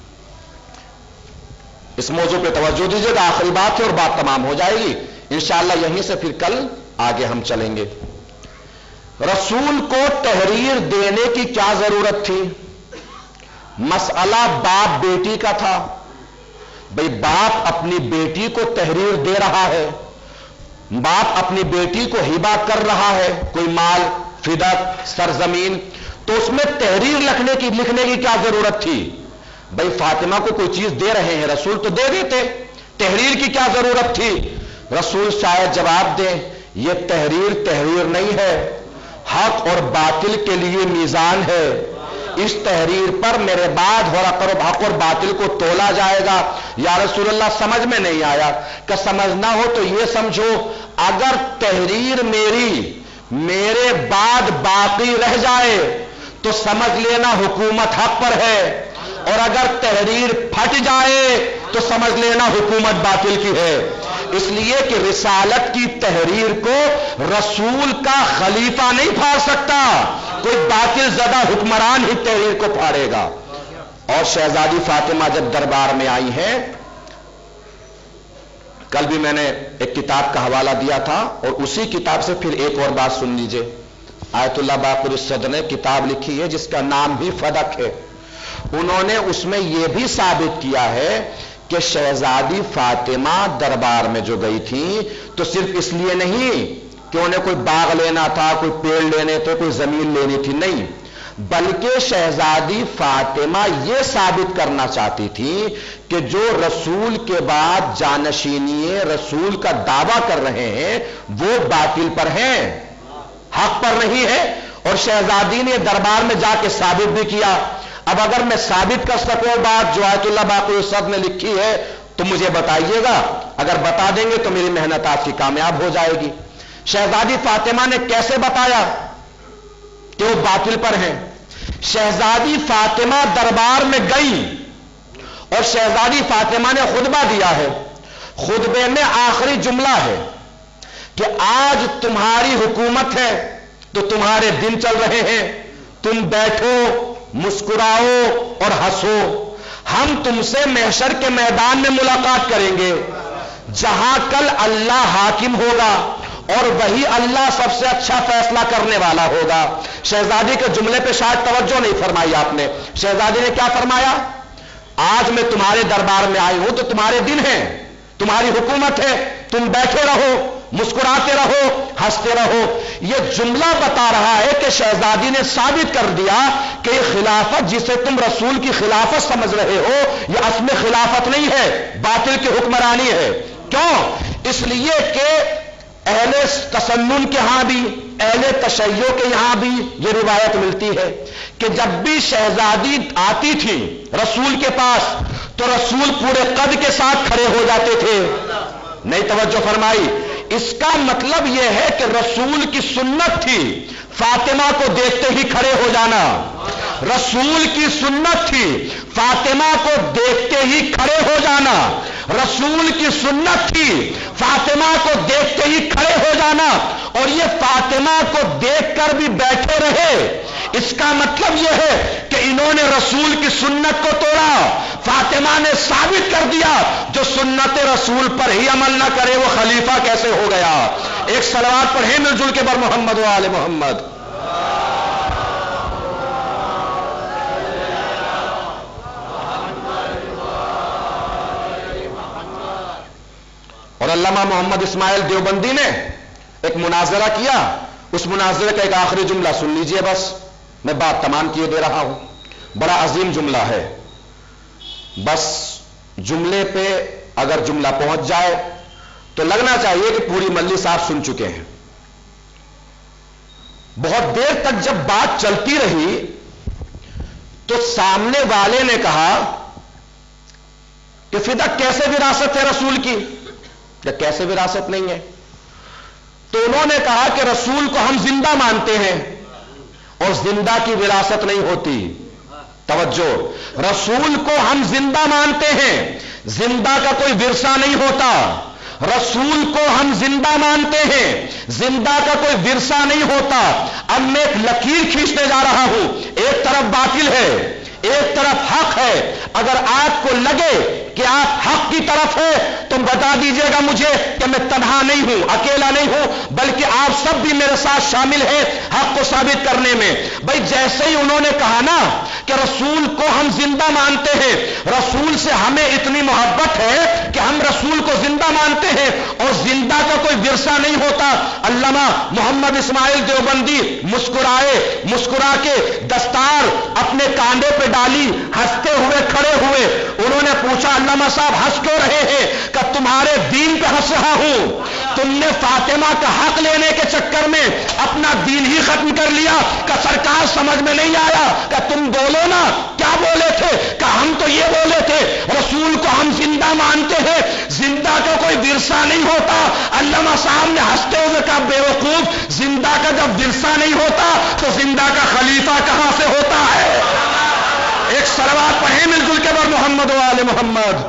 اس موضوع پہ توجہ دیجیے گا، آخری بات ہے اور بات تمام ہو جائے گی انشاءاللہ۔ یہیں سے پھر کل آگے ہم چلیں گے۔ رسول کو تحریر دینے کی کیا ضرورت تھی؟ مسئلہ باپ بیٹی کا تھا۔ بھئی باپ اپنی بیٹی کو تحریر دے رہا ہے، باپ اپنی بیٹی کو ہبہ کر رہا ہے، کوئی مال، فدق، سرزمین، تو اس میں تحریر لکھنے کی کیا ضرورت تھی؟ بھئی فاطمہ کو کوئی چیز دے رہے ہیں، رسول تو دے دیتے، تحریر کی کیا ضرورت تھی؟ رسول شاید جواب دیں یہ تحریر نہیں ہے، حق اور باطل کے لیے میزان ہے، اس تحریر پر میرے بعد حق اور باطل کو تولا جائے گا۔ یا رسول اللہ سمجھ میں نہیں آیا؟ کہ سمجھنا ہو تو یہ سمجھو، اگر تحریر میرے بعد باقی رہ جائے تو سمجھ لینا حکومت حق پر ہے، اور اگر تحریر پھٹ جائے تو سمجھ لینا حکومت باطل کی ہے۔ اس لیے کہ رسالت کی تحریر کو رسول کا خلیفہ نہیں پھاڑ سکتا، کوئی باطل زدہ حکمران ہی تحریر کو پھاڑے گا۔ اور شہزادی فاطمہ جب دربار میں آئی ہیں، کل بھی میں نے ایک کتاب کا حوالہ دیا تھا، اور اسی کتاب سے پھر ایک اور بات سن لیجئے۔ آیت اللہ باقر الصدر نے کتاب لکھی ہے جس کا نام بھی فدق ہے۔ انہوں نے اس میں یہ بھی ثابت کیا ہے کہ شہزادی فاطمہ دربار میں جو گئی تھی تو صرف اس لیے نہیں کہ انہیں کوئی باغ لینا تھا، کوئی پیڑ لینے تھے، کوئی زمین لینی تھی، نہیں، بلکہ شہزادی فاطمہ یہ ثابت کرنا چاہتی تھی کہ جو رسول کے بعد جانشینی رسول کا دعویٰ کر رہے ہیں وہ باطل پر ہیں، حق پر نہیں ہے۔ اور شہزادی نے دربار میں جا کے ثابت بھی کیا۔ اب اگر میں ثابت کر سکوں بات جو آیت اللہ باقر الصدر نے لکھی ہے تو مجھے بتائیے گا، اگر بتا دیں گے تو میری محنت آپ کی کامیاب ہو جائے گی۔ شہزادی فاطمہ نے کیسے بتایا کہ وہ باطل پر ہیں؟ شہزادی فاطمہ دربار میں گئی اور شہزادی فاطمہ نے خطبہ دیا ہے، خطبے میں آخری جملہ ہے کہ آج تمہاری حکومت ہے تو تمہارے دن چل رہے ہیں، تم بیٹھو، مسکراؤ اور ہنسو، ہم تم سے محشر کے میدان میں ملاقات کریں گے جہاں کل اللہ حاکم ہوگا اور وہی اللہ سب سے اچھا فیصلہ کرنے والا ہوگا۔ شہزادی کے جملے پہ شاید توجہ نہیں فرمائی آپ نے۔ شہزادی نے کیا فرمایا؟ آج میں تمہارے دربار میں آئی ہوں تو تمہارے دن ہیں، تمہاری حکومت ہے، تم بیٹھے رہو، مسکراتے رہو، ہنستے رہو۔ یہ جملہ بتا رہا ہے کہ شہزادی نے ثابت کر دیا کہ یہ خلافت جسے تم رسول کی خلافت سمجھ رہے ہو یہ اصل میں خلافت نہیں ہے، باطل کی حکمرانی ہے۔ کیوں؟ اس لیے کہ اہل تسنن کے ہاں بھی، اہل تشیع کے یہاں بھی یہ روایت ملتی ہے کہ جب بھی شہزادی آتی تھی رسول کے پاس تو رسول پورے قد کے ساتھ کھڑے ہو جاتے تھے۔ نہیں توجہ فرمائی؟ اس کا مطلب یہ ہے کہ رسول کی سنت تھی فاطمہ کو دیکھتے ہی کھڑے ہو جانا، रसूल की सुन्नत थी फातिमा को देखते ही खड़े हो जाना। रसूल की सुन्नत थी फातिमा को देखते ही खड़े हो जाना, और ये फातिमा को देखकर भी बैठे रहे। इसका मतलब यह है कि इन्होंने रसूल की सुन्नत को तोड़ा। फातिमा ने साबित कर दिया जो सुन्नत रसूल पर ही अमल न करे वो खलीफा कैसे हो गया। एक सलवात पढ़े मिलजुल के बर मोहम्मद व आले मोहम्मद। और अल्लामा मोहम्मद इस्माइल देवबंदी ने एक मुनाजरा किया। उस मुनाजरे का एक आखिरी जुमला सुन लीजिए, बस मैं बात तमाम किए दे रहा हूं। बड़ा अजीम जुमला है, बस जुमले पे अगर जुमला पहुंच जाए तो लगना चाहिए कि पूरी मजलिस आप सुन चुके हैं। बहुत देर तक जब बात चलती रही तो सामने वाले ने कहा कि फिदक कैसे विरासत है रसूल की, या कैसे विरासत नहीं है। तो उन्होंने कहा कि रसूल को हम जिंदा मानते हैं और जिंदा की विरासत नहीं होती। तवज्जो, रसूल को हम जिंदा मानते हैं, जिंदा का कोई विरसा नहीं होता। रसूल को हम जिंदा मानते हैं, जिंदा का कोई विरसा नहीं होता। अब मैं एक लकीर खींचने जा रहा हूं, एक तरफ बातिल है, एक तरफ हक है। अगर आपको लगे कि आप हक की तरफ है तो बता दीजिएगा मुझे कि मैं तन्हा नहीं हूं, अकेला नहीं हूं, बल्कि आप सब भी मेरे साथ शामिल हैं हक को साबित करने में। भाई जैसे ही उन्होंने कहा ना कि रसूल को हम जिंदा मानते हैं, रसूल से हमें इतनी मोहब्बत है कि हम रसूल को जिंदा मानते हैं और जिंदा का कोई विरसा नहीं होता। अल्लामा मोहम्मद इस्माइल देवबंदी मुस्कुराए, मुस्कुरा के दस्तार अपने कांधे पे डाली, हंसते हुए खड़े हुए। उन्होंने पूछा, अल्लामा साहब हंस क्यों रहे हैं? कि तुम्हारे दीन पे हंस रहा हूं। तुमने फातिमा का हक लेने के चक्कर में अपना दीन ही खत्म कर लिया। कि सरकार समझ में नहीं आया कि तुम बोलो ना, क्या बोले थे? कि हम तो ये बोले थे रसूल को हम जिंदा मानते हैं, जिंदा का कोई विरसा नहीं होता। अल्लामा साहब ने हंसते हुए कहा, बेवकूफ, जिंदा का जब विरसा नहीं होता तो जिंदा का खलीफा कहां से होता है? एक सलवात पढ़े मिलजुल के बर मोहम्मद व आले मोहम्मद।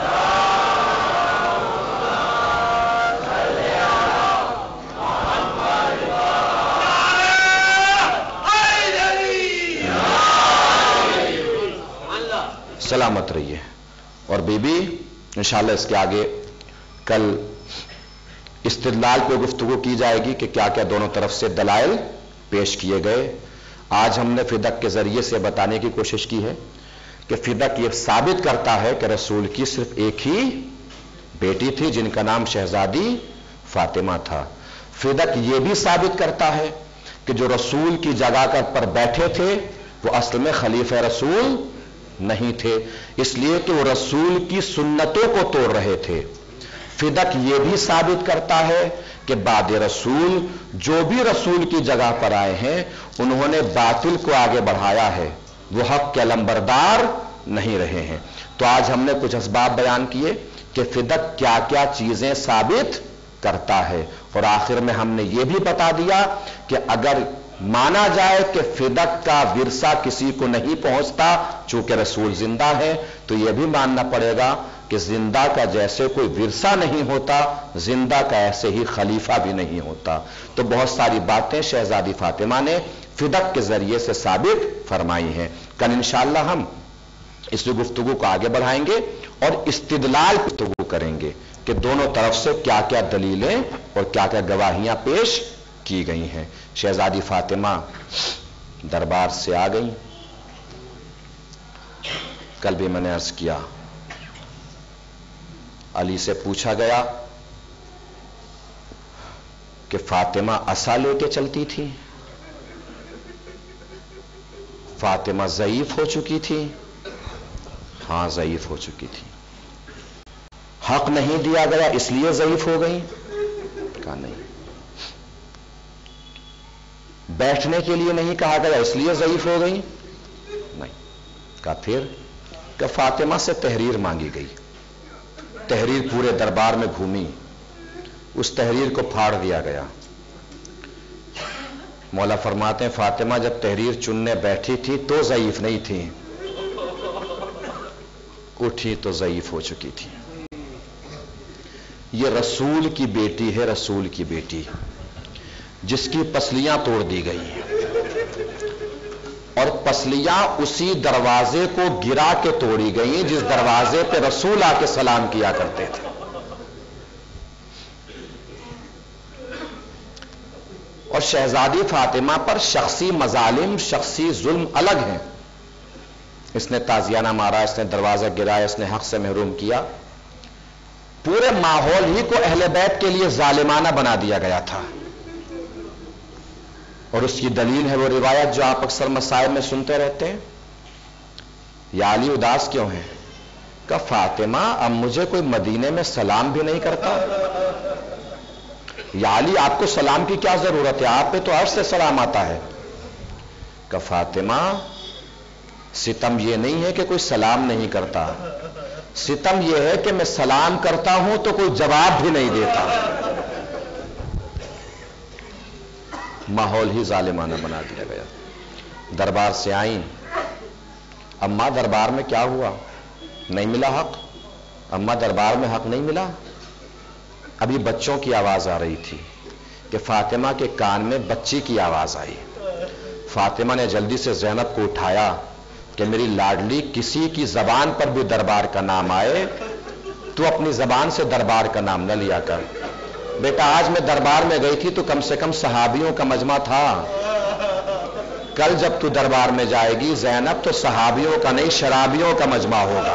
सलामत रहिए। और बीबी इंशाअल्लाह इसके आगे कल इस्तिदलाल पे गुफ्तगू की जाएगी कि क्या क्या दोनों तरफ से दलाइल पेश किए गए। आज हमने फिदक के जरिए से बताने की कोशिश की है कि फिदक ये साबित करता है कि रसूल की सिर्फ एक ही बेटी थी जिनका नाम शहजादी फातिमा था। फिदक ये भी साबित करता है कि जो रसूल की जगह पर बैठे थे वो असल में खलीफा रसूल नहीं थे, इसलिए कि वो रसूल की सुन्नतों को तोड़ रहे थे। फिदक ये भी साबित करता है कि बाद रसूल जो भी रसूल की जगह पर आए हैं उन्होंने बातिल को आगे बढ़ाया है, वो हक के अलंबरदार नहीं रहे हैं। तो आज हमने कुछ असबाब बयान किए कि फिदक क्या क्या चीजें साबित करता है, और आखिर में हमने ये भी बता दिया कि अगर माना जाए कि फिदक का विरसा किसी को नहीं पहुंचता चूंकि रसूल जिंदा है, तो यह भी मानना पड़ेगा कि जिंदा का जैसे कोई विरसा नहीं होता, जिंदा का ऐसे ही खलीफा भी नहीं होता। तो बहुत सारी बातें शहजादी फातिमा ने फिदक के जरिए से साबित फरमाई हैं। कल इंशाअल्लाह हम इस गुफ्तगू को आगे बढ़ाएंगे और इस्तिदलाल गुफ्तगू करेंगे कि दोनों तरफ से क्या क्या दलीलें और क्या क्या गवाहियां पेश की गई हैं। शहजादी फातिमा दरबार से आ गई। कल भी मैंने अर्ज किया, अली से पूछा गया कि फातिमा असा लेके चलती थी, फातिमा ज़ईफ हो चुकी थी। हां ज़ईफ हो चुकी थी। हक नहीं दिया गया इसलिए ज़ईफ हो गई? कहा नहीं। बैठने के लिए नहीं कहा गया इसलिए ज़ईफ हो गई? नहीं। कहा फिर? कि फातिमा से तहरीर मांगी गई, तहरीर पूरे दरबार में घूमी, उस तहरीर को फाड़ दिया गया। مولا فرماتے ہیں فاطمہ جب تحریر چننے بیٹھی تھی تو ضعیف نہیں تھی، اٹھی تو ضعیف ہو چکی تھی۔ یہ رسول کی بیٹی ہے، رسول کی بیٹی جس کی پسلیاں توڑ دی گئی ہیں، اور پسلیاں اسی دروازے کو گرا کے توڑی گئی جس دروازے پہ رسول آ کے سلام کیا کرتے تھے۔ اور شہزادی فاطمہ پر شخصی مظالم، شخصی ظلم الگ ہیں۔ اس نے تازیانہ مارا، اس نے دروازہ گرایا، اس نے حق سے محروم کیا، پورے ماحول ہی کو اہل بیت کے لیے ظالمانہ بنا دیا گیا تھا۔ اور اس کی دلیل ہے وہ روایت جو آپ اکثر مسائل میں سنتے رہتے ہیں، یا علی اداس کیوں ہیں؟ کہ فاطمہ اب مجھے کوئی مدینے میں سلام بھی نہیں کرتا۔ یا علی آپ کو سلام کی کیا ضرورت ہے، آپ پہ تو عرش سے سلام آتا ہے۔ کہ فاطمہ ستم یہ نہیں ہے کہ کوئی سلام نہیں کرتا، ستم یہ ہے کہ میں سلام کرتا ہوں تو کوئی جواب بھی نہیں دیتا۔ ماحول ہی ظالمانہ بنا دیا گیا۔ دربار سے آئیں، اماں دربار میں کیا ہوا؟ نہیں ملا حق؟ اماں دربار میں حق نہیں ملا؟ ابھی بچوں کی آواز آ رہی تھی کہ فاطمہ کے کان میں بچی کی آواز آئی۔ فاطمہ نے جلدی سے زینب کو اٹھایا کہ میری لاڈلی کسی کی زبان پر بھی دربار کا نام آئے تو اپنی زبان سے دربار کا نام نہ لیا کر۔ بیٹا آج میں دربار میں گئی تھی تو کم سے کم صحابیوں کا مجمع تھا، کل جب تو دربار میں جائے گی زینب تو صحابیوں کا نہیں شرابیوں کا مجمع ہوگا۔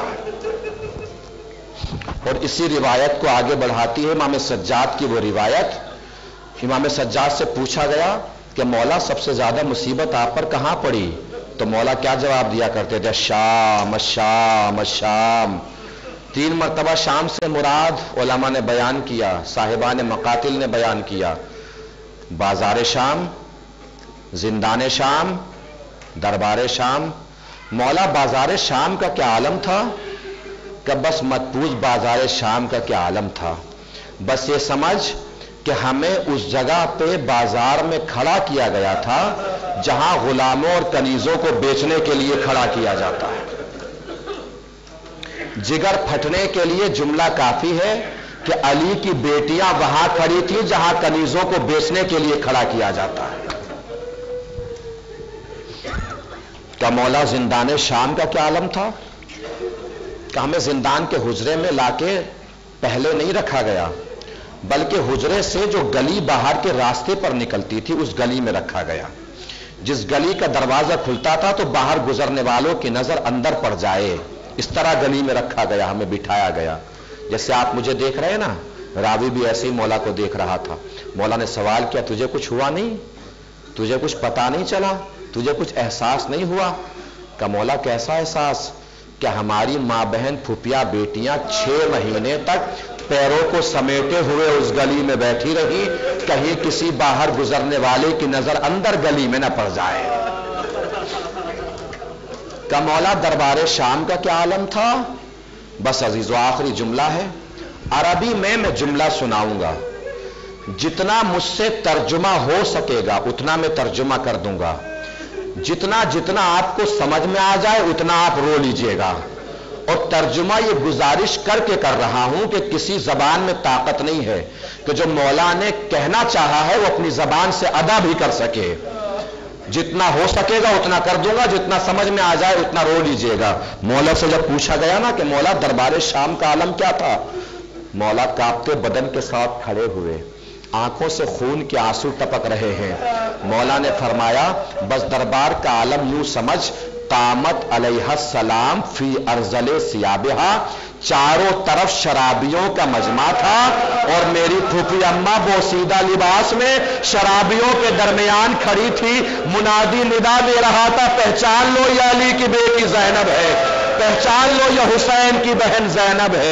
اور اسی روایت کو آگے بڑھاتی ہے امام سجاد کی وہ روایت۔ امام سجاد سے پوچھا گیا کہ مولا سب سے زیادہ مصیبت آپ پر کہاں پڑی؟ تو مولا کیا جواب دیا کرتے تھے؟ شام شام شام۔ 3 مرتبہ شام سے مراد علماء نے بیان کیا، صاحبان مقاتل نے بیان کیا، بازار شام، زندان شام، دربار شام۔ مولا بازار شام کا کیا عالم تھا؟ کہ بس مت پوچھ بازار شام کا کیا عالم تھا، بس یہ سمجھ کہ ہمیں اس جگہ پہ بازار میں کھڑا کیا گیا تھا جہاں غلاموں اور کنیزوں کو بیچنے کے لیے کھڑا کیا جاتا ہے۔ جگر پھٹنے کے لیے جملہ کافی ہے کہ علی کی بیٹیاں وہاں کھڑی تھی جہاں کنیزوں کو بیچنے کے لیے کھڑا کیا جاتا ہے۔ کیا مولا زندان شام کا کیا عالم تھا؟ کہ ہمیں زندان کے حجرے میں لا کے پہلے نہیں رکھا گیا بلکہ حجرے سے جو گلی باہر کے راستے پر نکلتی تھی اس گلی میں رکھا گیا۔ جس گلی کا دروازہ کھلتا تھا تو باہر گزرنے والوں کی نظر اندر پڑ جائے، اس طرح گلی میں رکھا گیا، ہمیں بٹھایا گیا۔ جیسے آپ مجھے دیکھ رہے ہیں نا، راوی بھی ایسے ہی مولا کو دیکھ رہا تھا۔ مولا نے سوال کیا تجھے کچھ ہوا نہیں؟ تجھے کچھ پتا نہیں چلا؟ تجھے کچھ احساس نہیں ہوا؟ کہ مولا کیسا احساس؟ کہ ہماری ماں بہن پھوپھیاں بیٹیاں 6 مہینے تک پیروں کو سمیٹے ہوئے اس گلی میں بیٹھی رہی، کہیں کسی باہر گزرنے والے کی نظر اندر گلی میں نہ پڑ جائے۔ کہ مولا دربار شام کا کیا عالم تھا؟ بس عزیز و آخری جملہ ہے، عربی میں جملہ سناؤں گا، جتنا مجھ سے ترجمہ ہو سکے گا اتنا میں ترجمہ کر دوں گا، جتنا جتنا آپ کو سمجھ میں آ جائے اتنا آپ رو لیجئے گا۔ اور ترجمہ یہ گزارش کر کے کر رہا ہوں کہ کسی زبان میں طاقت نہیں ہے کہ جو مولا نے کہنا چاہا ہے وہ اپنی زبان سے ادا بھی کر سکے۔ جتنا ہو سکے گا اتنا کر دوں گا، جتنا سمجھ میں آ جائے اتنا رو لیجئے گا۔ مولا سے جب پوچھا گیا نا کہ مولا دربار شام کا عالم کیا تھا، مولا کانپتے بدن کے ساتھ کھڑے ہوئے، آنکھوں سے خون کے آنسو ٹپک رہے ہیں۔ مولا نے فرمایا بس دربار کا عالم یوں سمجھ، قامت علیہ السلام فی ارذل ثیابہا، چاروں طرف شرابیوں کا مجمع تھا اور میری پھوپھی اماں بوسیدہ لباس میں شرابیوں کے درمیان کھڑی تھی۔ منادی ندا دے رہا تھا پہچان لو یہ علی کی بیٹی زینب ہے، پہچان لو یہ حسین کی بہن زینب ہے۔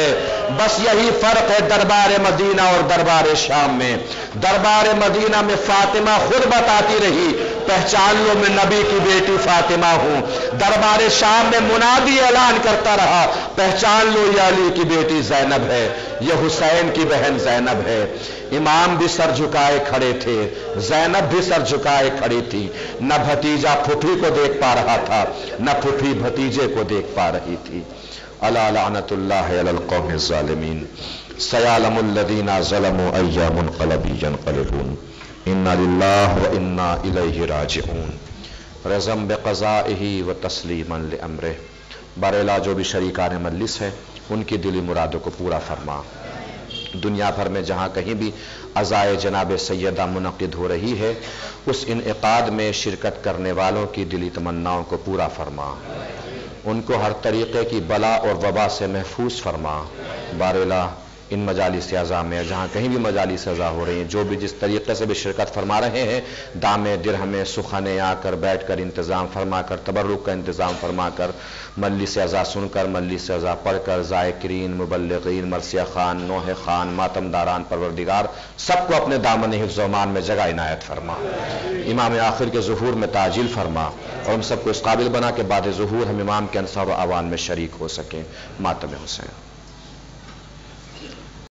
بس یہی فرق ہے دربار مدینہ اور دربار شام میں. دربار مدینہ میں فاطمہ خود بتاتی رہی پہچان لو میں نبی کی بیٹی فاطمہ ہوں. دربار شام میں منادی اعلان کرتا رہا پہچان لو یہ علی کی بیٹی زینب ہے, یہ حسین کی بہن زینب ہے. امام بھی سر جھکائے کھڑے تھے, زینب بھی سر جھکائے کھڑی تھی. نہ بھتیجا پھوپھی کو دیکھ پا رہا تھا, نہ پھوپھی بھتیجے کو دیکھ پا رہی تھی. الا لعنت اللہ علی القوم الظالمین سیعلم الذین ظلموا ای منقلب ینقلبون انا للہ و انا الیہ راجعون. رضم بقضائہ و تسلیما لامرہ. بارلا جو بھی شریکان مجلس ہے ان کی دلی مرادوں کو پورا فرما. دنیا بھر میں جہاں کہیں بھی عزائے جناب سیدہ منعقد ہو رہی ہے اس انعقاد میں شرکت کرنے والوں کی دلی تمناؤں کو پورا فرما. ان کو ہر طریقے کی بلا اور وبا سے محفوظ فرما. بارلا ان مجالس اعضاء میں جہاں کہیں بھی مجالس اعضاء ہو رہی ہیں جو بھی جس طریقے سے بھی شرکت فرما رہے ہیں دامے درہمے سخنے آ کر بیٹھ کر انتظام فرما کر تبرک کا انتظام فرما کر مجلس اعضاء سن کر مجلس اعضاء پڑھ کر ذائقین مبلغین مرثیہ خان نوحہ خان ماتم داران پروردگار سب کو اپنے دامن حفظ و امان میں جگہ عنایت فرما. امام آخر کے ظہور میں تعجیل فرما اور ہم سب کو اس قابل بنا کہ بعد ظہور ہم امام کے انصار و اوان میں شریک ہو سکیں. ماتم حسین.